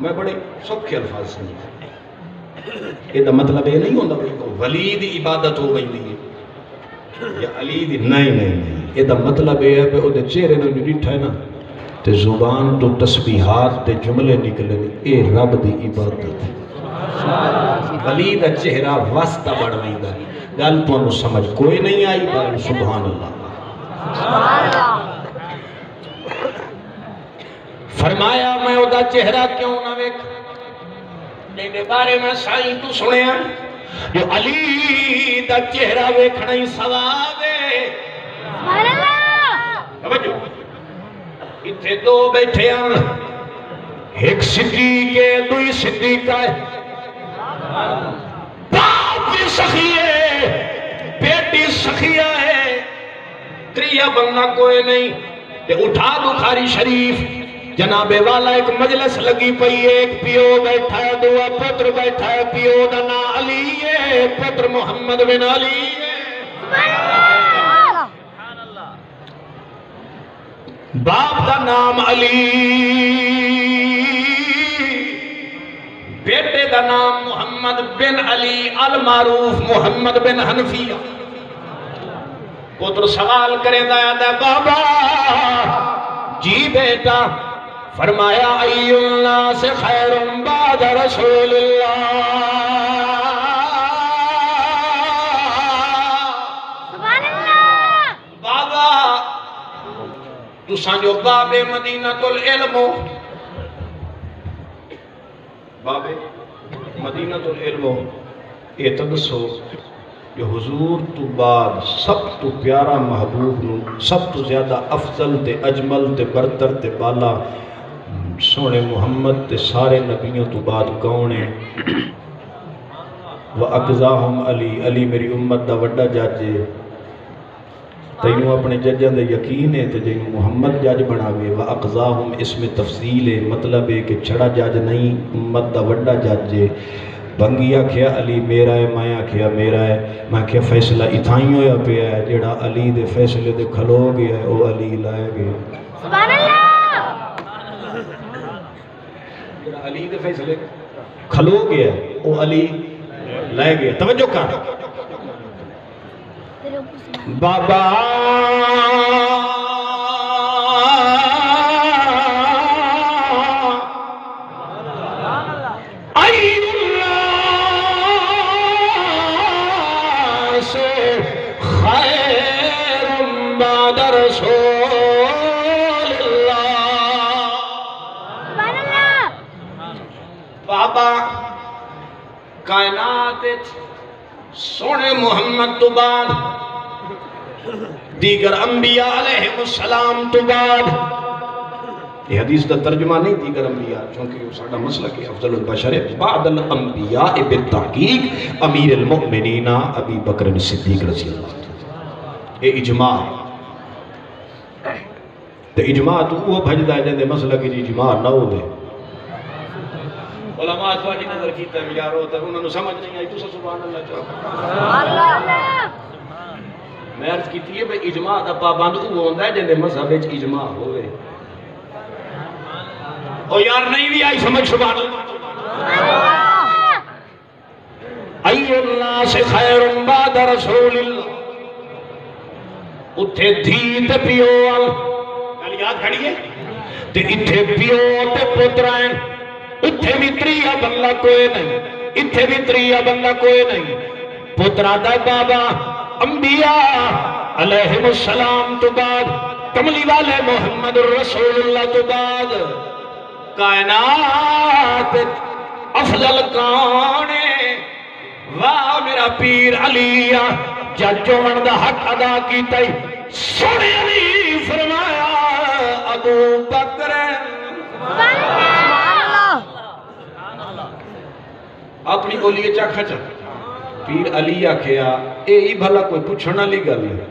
Speaker 1: میں بڑے سوکھے الفاظ سمجھا یہ مطلب یہ نہیں ہوتا ولی دی عبادت ہو گئی ہے یا علی دی نہیں نہیں نہیں یہ مطلب یہ ہے کہ وہ چہرے نے جو ڈٹھا ہے نا تے زبان تو تسبیحات تے جملے نکلے اے رب دی عبادت ولی دا چہرہ واسطہ بڑھ نہیں دا گل تو انہوں سمجھ کوئی نہیں آئی بار سبحان اللہ فرمایا میں او دا چہرہ کیوں نہ ویکھ میرے بارے میں سائیں تو سنے ہیں جو علی دا چہرہ ویکھنا ہی ثواب ہے
Speaker 2: سبحان اللہ
Speaker 1: توجہ اتھے دو بیٹھے ہیں ایک صدیق ہے دوئی صدیق ہے باپ بھی سخی ہے بیٹی سخیہ ہے تریہ بننا کوئی نہیں تے اٹھا بخاری شریف جناب والا ایک مجلس لگی پئی ہے ایک پیو بیٹھا ہے دعا پتر بیٹھا ہے پیو دا نام علی ہے پتر محمد بن علی ہے باپ دا نام علی بیٹے دا نام محمد بن علی المعروف محمد بن حنفیہ پتر سوال کرے دایا دا بابا جی بیٹا فرمایا ای اللہ سے خیر بعد رسول اللہ
Speaker 2: سبحان اللہ
Speaker 1: بابا تو سانجو باب مدینہ العلم باب مدینہ العلم یہ تدسو جو حضور تو بعد سب تو پیارا محبوب نو سب تو زیادہ افضل تے اجمل تے برتر تے بالا سونے محمد تے سارے نبیوں تو بعد کونے وَأَقْزَاهُمْ علی علی میری امت دا وڈا جاجے تینوں اپنے ججان دے یقین ہے تے جنہوں محمد جاج بناوے وَأَقْزَاهُمْ اس میں تفصیل ہے مطلب ہے کہ چھڑا جاج نہیں امت دا وڈا جاجے بنگیا کیا علی میرا ہے مایا کیا میرا ہے میں کیا فیصلہ اتھائیوں یا پیا ہے جیڑا علی دے فیصلے دے کھلو گیا ہے او علی لائے گیا
Speaker 2: سبحان اللہ
Speaker 1: جیڑا علی دے فیصلے کھلو گیا ہے او علی لائے گیا توجہ کر بابا کائنات سونے محمد تو بعد دیگر انبیاء علیہ السلام تو بعد یہ حدیث کا ترجمہ نہیں دیگر انبیاء چونکہ یہ ساڑھا مسئلہ کہ افضل البشر بعد الانبیاء بالتحقیق امیر المؤمنین ابی بکر صدیق رضی اللہ یہ اجماع ہے تو اجماع تو وہ بھجدہ ہے جن دے مسئلہ کی اجماع نہ ہو دے علماء اتواجی نظر کیتا ہے یار ہوتا ہے انہوں نے سمجھ نہیں آئی تو سبحان اللہ چاہتا میں عرض کی تھی ہے بھئی اجماع دا پابند وہ ہوندہ ہے جن دے مذہب اچ اجماع ہوئے او یار نہیں بھی آئی سمجھ سبحان اللہ ای اللہ سے خیر بعد رسول اللہ اتھے دھیت پیو کل یاد کھڑی ہے تے اتھے پیو تے پترائن اتھے بھی تریہ بندہ کوئی نہیں اتھے بھی تریہ بندہ کوئی نہیں پترہ دا بابا انبیاء علیہ السلام تو بعد کملی والے محمد الرسول اللہ تو بعد کائنات افضل کانے واہ میرا پیر علیہ ججو مندہ حق ادا کی تئی سوڑے علی فرمایا ابو بکر اپنی بولیے چاکھا چاکھا پیر علی آکھیا اے ہی بھلا کوئی پوچھنا لی گا لیا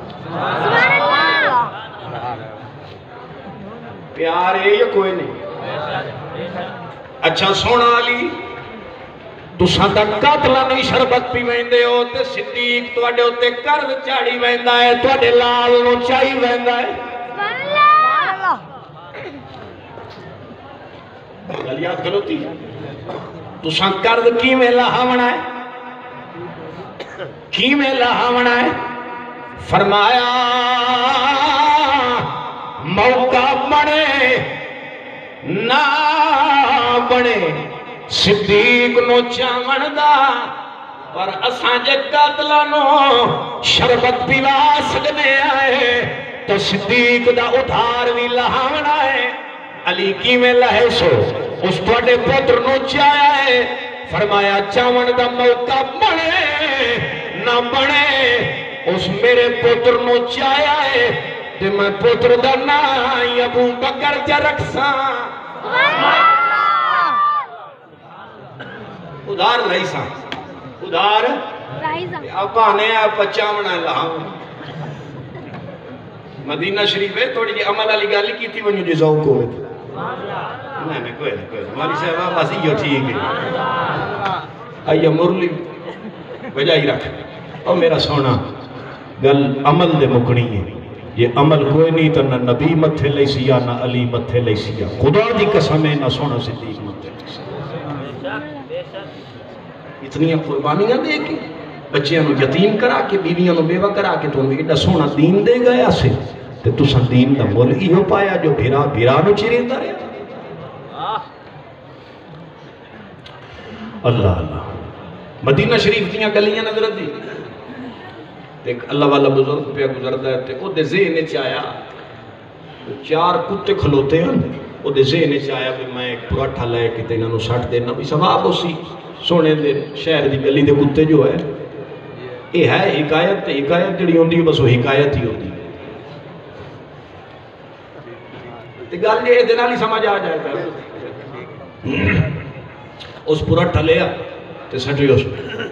Speaker 1: پیار ہے یا کوئی نہیں اچھا سونا علی تو سانتا قاتلہ نہیں شربت پی ویندے ہو تے صدیق تو اڈے ہوتے کرد چاڑی ویندہ ہے تو اڈے لال نو چائی ویندہ ہے گل یاد کھلوتی تو سن کرد کی میں لہاونا ہے کی میں لہاونا ہے فرمایا موقع بنے نہ بنے صدیق نو چاون دا پر اساں جے قاتلانو شربت پیوا سکنے آئے تو صدیق دا ادھار بھی لہاونا ہے علی کی میں لہے سو اس توڑے پتر نو چایا ہے فرمایا چاون دا موقع بنے نہ بنے اس میرے پتر نو چایا ہے تے میں پتر دا نائی ابو بکر جا رکھسا ادھار لائیسا ادھار اپانے آپ چاونا لہاں مدینہ شریف ہے تھوڑی جی عمل علی گالی کی تھی ونیو جی زاؤں کو ہوئے نہیں نہیں کوئی نہیں کوئی نہیں ہماری صاحبہ بس یہ ٹھیک ہے آئیے مرلی بجائی رکھ اور میرا سونا گل عمل دے مکنی ہے یہ عمل کوئی نہیں تو نہ نبی متھے لئی سیا نہ علی متھے لئی سیا خدا دی قسم ہے نہ سونا صدیق متھے لئی سیا اتنی قربانیاں دے کے بچیاں نو یتیم کرا کے بیویاں نو بیوہ کرا کے تو انہیں ایڈا سونا دین دے گیا سے تے تو سن دین دا مول ہی ہو پایا جو بھیرا بھیرا نو چیرے دا رہا اللہ اللہ مدینہ شریف دیاں گلیاں نظر دی ایک اللہ والا بزرگ پہ گزردہ ہے تے او دے ذہن چایا چار کتے کھلوتے ہیں او دے ذہن چایا کہ میں ایک پراٹھا لائے کہ تے انہوں نے ساٹھ دینا بھی ثواب ہو سی سونے دے شہر دی گلی دے کتے جو ہے یہ ہے حکایت تے حکایت جڑی ہوندی ہے بس وہ حکایت ہی ہوندی تے گل یہ دن والی سمجھ آ جائے گا اس پراٹھا لیا تے سٹی اس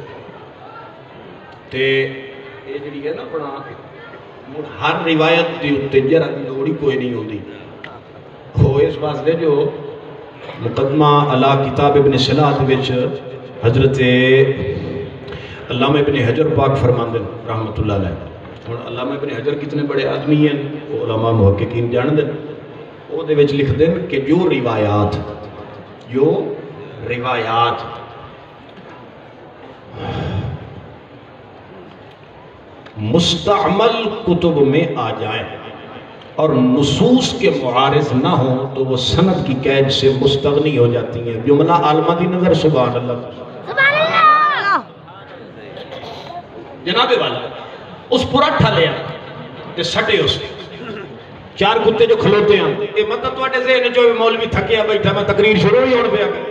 Speaker 1: تے یہ جڑی ہے نا اپنا ہر روایت دی تے جرا دی لوڑی کوئی نہیں ہوندی ہو اس واسطے جو مقدمہ علی کتاب ابن صلاح وچ حضرت علامہ ابن حجر پاک فرماندن رحمت اللہ علیہ اور علامہ ابن حجر کتنے بڑے آدمی ہیں وہ علماء محققین جان دن وہ دے وچ لکھ دن کہ جو روایات جو روایات مستعمل کتب میں آ جائیں اور نصوص کے معارض نہ ہوں تو وہ سند کی قید سے مستغنی ہو جاتی ہیں جملہ عالمہ دی نظر سبحان اللہ
Speaker 2: سبحان اللہ
Speaker 1: جناب والا اس پراٹھا لیا تے سٹے اس چار کتے جو کھلوتے ہیں یہ مطلب تو اٹھے ذہن جو مولوی تھکیا بیٹھا میں تقریر شروع ہی ہونے پہ آگئے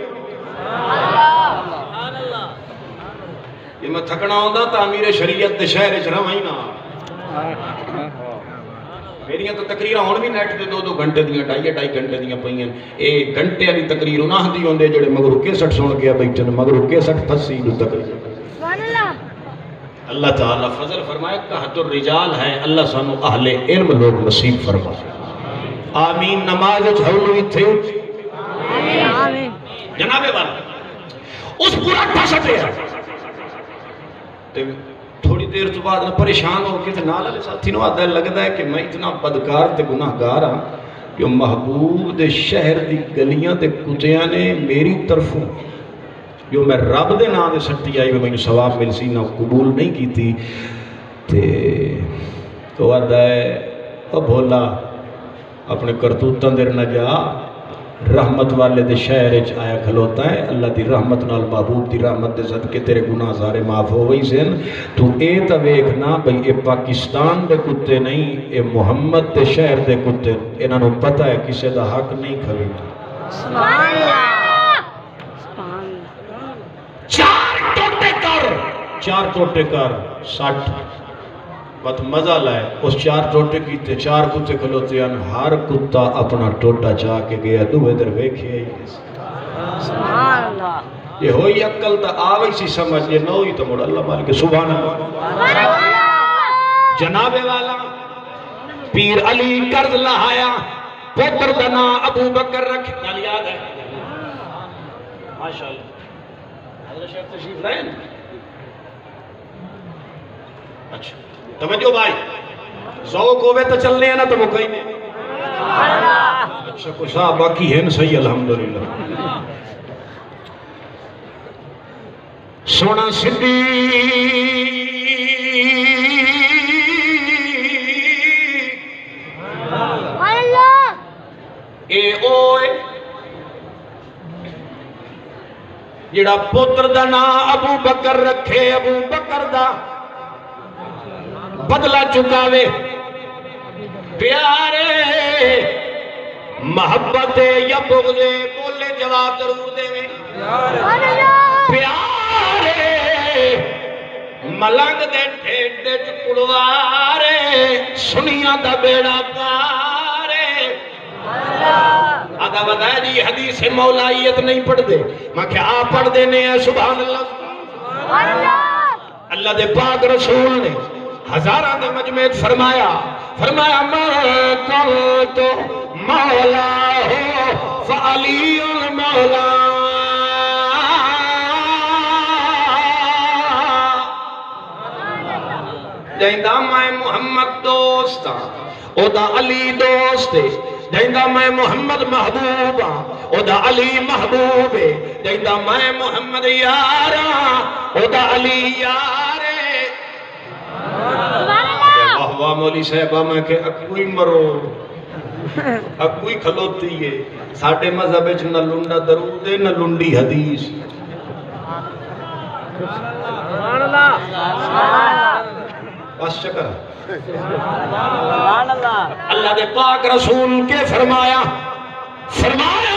Speaker 1: یہ میں تھکنا ہوندہ تعمیر شریعت دے شہر اچھرا وہیں نہ میریاں تو تقریرہ ہون بھی نیٹ دے دو دو گھنٹے دیاں ڈھائی ڈھائی گھنٹے دیاں پہیاں ایک گھنٹے علی تقریر انہاں دی ہوندے جڑے مگر کیسٹ سن گیا بیٹھن مگر کیسٹ پھسی دو تقریر
Speaker 2: سبحان اللہ
Speaker 1: اللہ تعالیٰ فضل فرمائے قحط الرجال ہے اللہ سانو اہل علم لوگ نصیب فرمائے آمین نماز جھولوی تھے
Speaker 2: آمین
Speaker 1: جناب والا اس پورا ٹھسٹے ہے تھوڑی دیر تو بعد نہ پریشان ہو کے نال علیہ ساتھی نو آدھا لگتا ہے کہ میں اتنا بدکار تے گناہگار ہاں کہ محبوب دے شہر دی گلیاں دے کتیاں نے میری طرفوں جو میں رب دے نام دے سٹی آئی میں نے ثواب مل سی نہ قبول نہیں کی تھی تے تو آدھا ہے اب بھولا اپنے کرتوتاں دیر نہ جا رحمت والے دے شہر اچ آیا کھلوتا ہے اللہ دی رحمت نال محبوب دی رحمت دے صدقے تیرے گناہ سارے معاف ہو گئی سن تو اے تا ویکھنا بھئی اے پاکستان دے کتے نہیں اے محمد دے شہر دے کتے انہاں نوں پتہ ہے کسے دا حق نہیں کھوی
Speaker 2: سبحان اللہ
Speaker 1: چار ٹوٹے کر چار ٹوٹے کر ساٹھ بات مزہ لائے اس چار ٹوٹے کیتے چار کتے کھلوتے ہیں ہر کتا اپنا ٹوٹا چاہ کے گیا دو ادھر ویکھے ہی
Speaker 2: سبحان اللہ
Speaker 1: یہ ہوئی عقل تا آوئی سی سمجھ یہ نہ ہوئی تو موڑا اللہ مالک سبحان اللہ جناب والا پیر علی قرض لہایا پتر دنا ابو بکر رکھ نال یاد ہے ماشاءاللہ حضرت شیخ تشریف لائیں اچھا توجہ بھائی ذوق ہوئے تو چلنے ہیں نا تو وہ کہیں نہیں اچھا کچھ صاحب باقی ہے نا صحیح الحمدللہ سونا صدیق اے اوئے جڑا پتر دا نام ابو بکر رکھے ابو بکر دا بدلہ چکاوے پیارے محبت یا بغضے بولے جواب ضرور دے میں پیارے ملنگ دے ٹھیٹ دے چکڑوارے سنیاں دا بیڑا پارے آدھا بتایا جی حدیث مولائیت نہیں پڑھ دے میں کہ آپ پڑھ دینے ہیں سبحان اللہ اللہ دے پاک رسول نے ہزارہ دے مجمعیت فرمایا فرمایا میں کنتو مولا ہو فعلی المولا جائندہ میں محمد دوستا او دا علی دوستے جائندہ میں محمد محبوبا او دا علی محبوبے جائندہ میں محمد یارا او دا علی یارے واہ واہ مولی صاحبہ میں کہ اکوئی مرو اکوئی کھلوتی ہے ساڑھے مذہب اچھ نہ لنڈا درود ہے نہ لنڈی حدیث سبحان اللہ بس شکر اللہ دے پاک رسول کے فرمایا فرمایا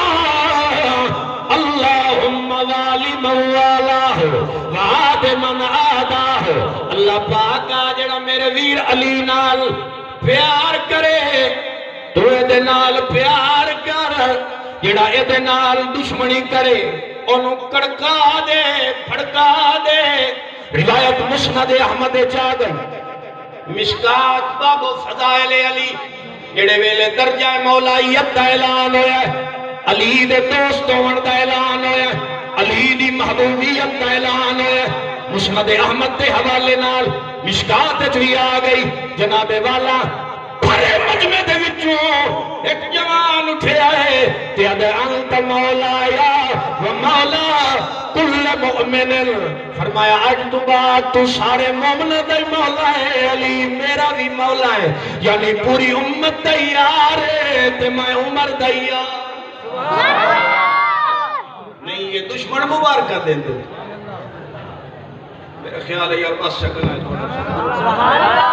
Speaker 1: اللہم والی موالا ہو وعاد من آدھا ہو اللہ پاکا جڑا میرے ویر علی نال پیار کرے تو اے دے نال پیار کر جڑا اے دے نال دشمنی کرے انہوں کڑکا دے پھڑکا دے روایت مسند احمد چاگئی مشکات باب و فضائل علی جڑے ویلے درجہ مولائیت دا اعلان ہویا ہے علی دے دوستوں دا اعلان ہویا ہے علی دی محبوبیت دا اعلان ہویا ہے مسند احمد دے حوالے نال مشکات چوی آگئی جناب والا پھرے مجمع دے وچوں ایک جوان اٹھے آئے تیا دے انت مولایا و مولا کل مؤمن فرمایا آج تو بات تو سارے مومن دے مولا ہے علی میرا بھی مولا ہے یعنی پوری امت تیار ہے تے میں عمر تیار نہیں یہ دشمن مبارکہ دیں دے میرا خیال ہے یار بس شکل ہے سبحان اللہ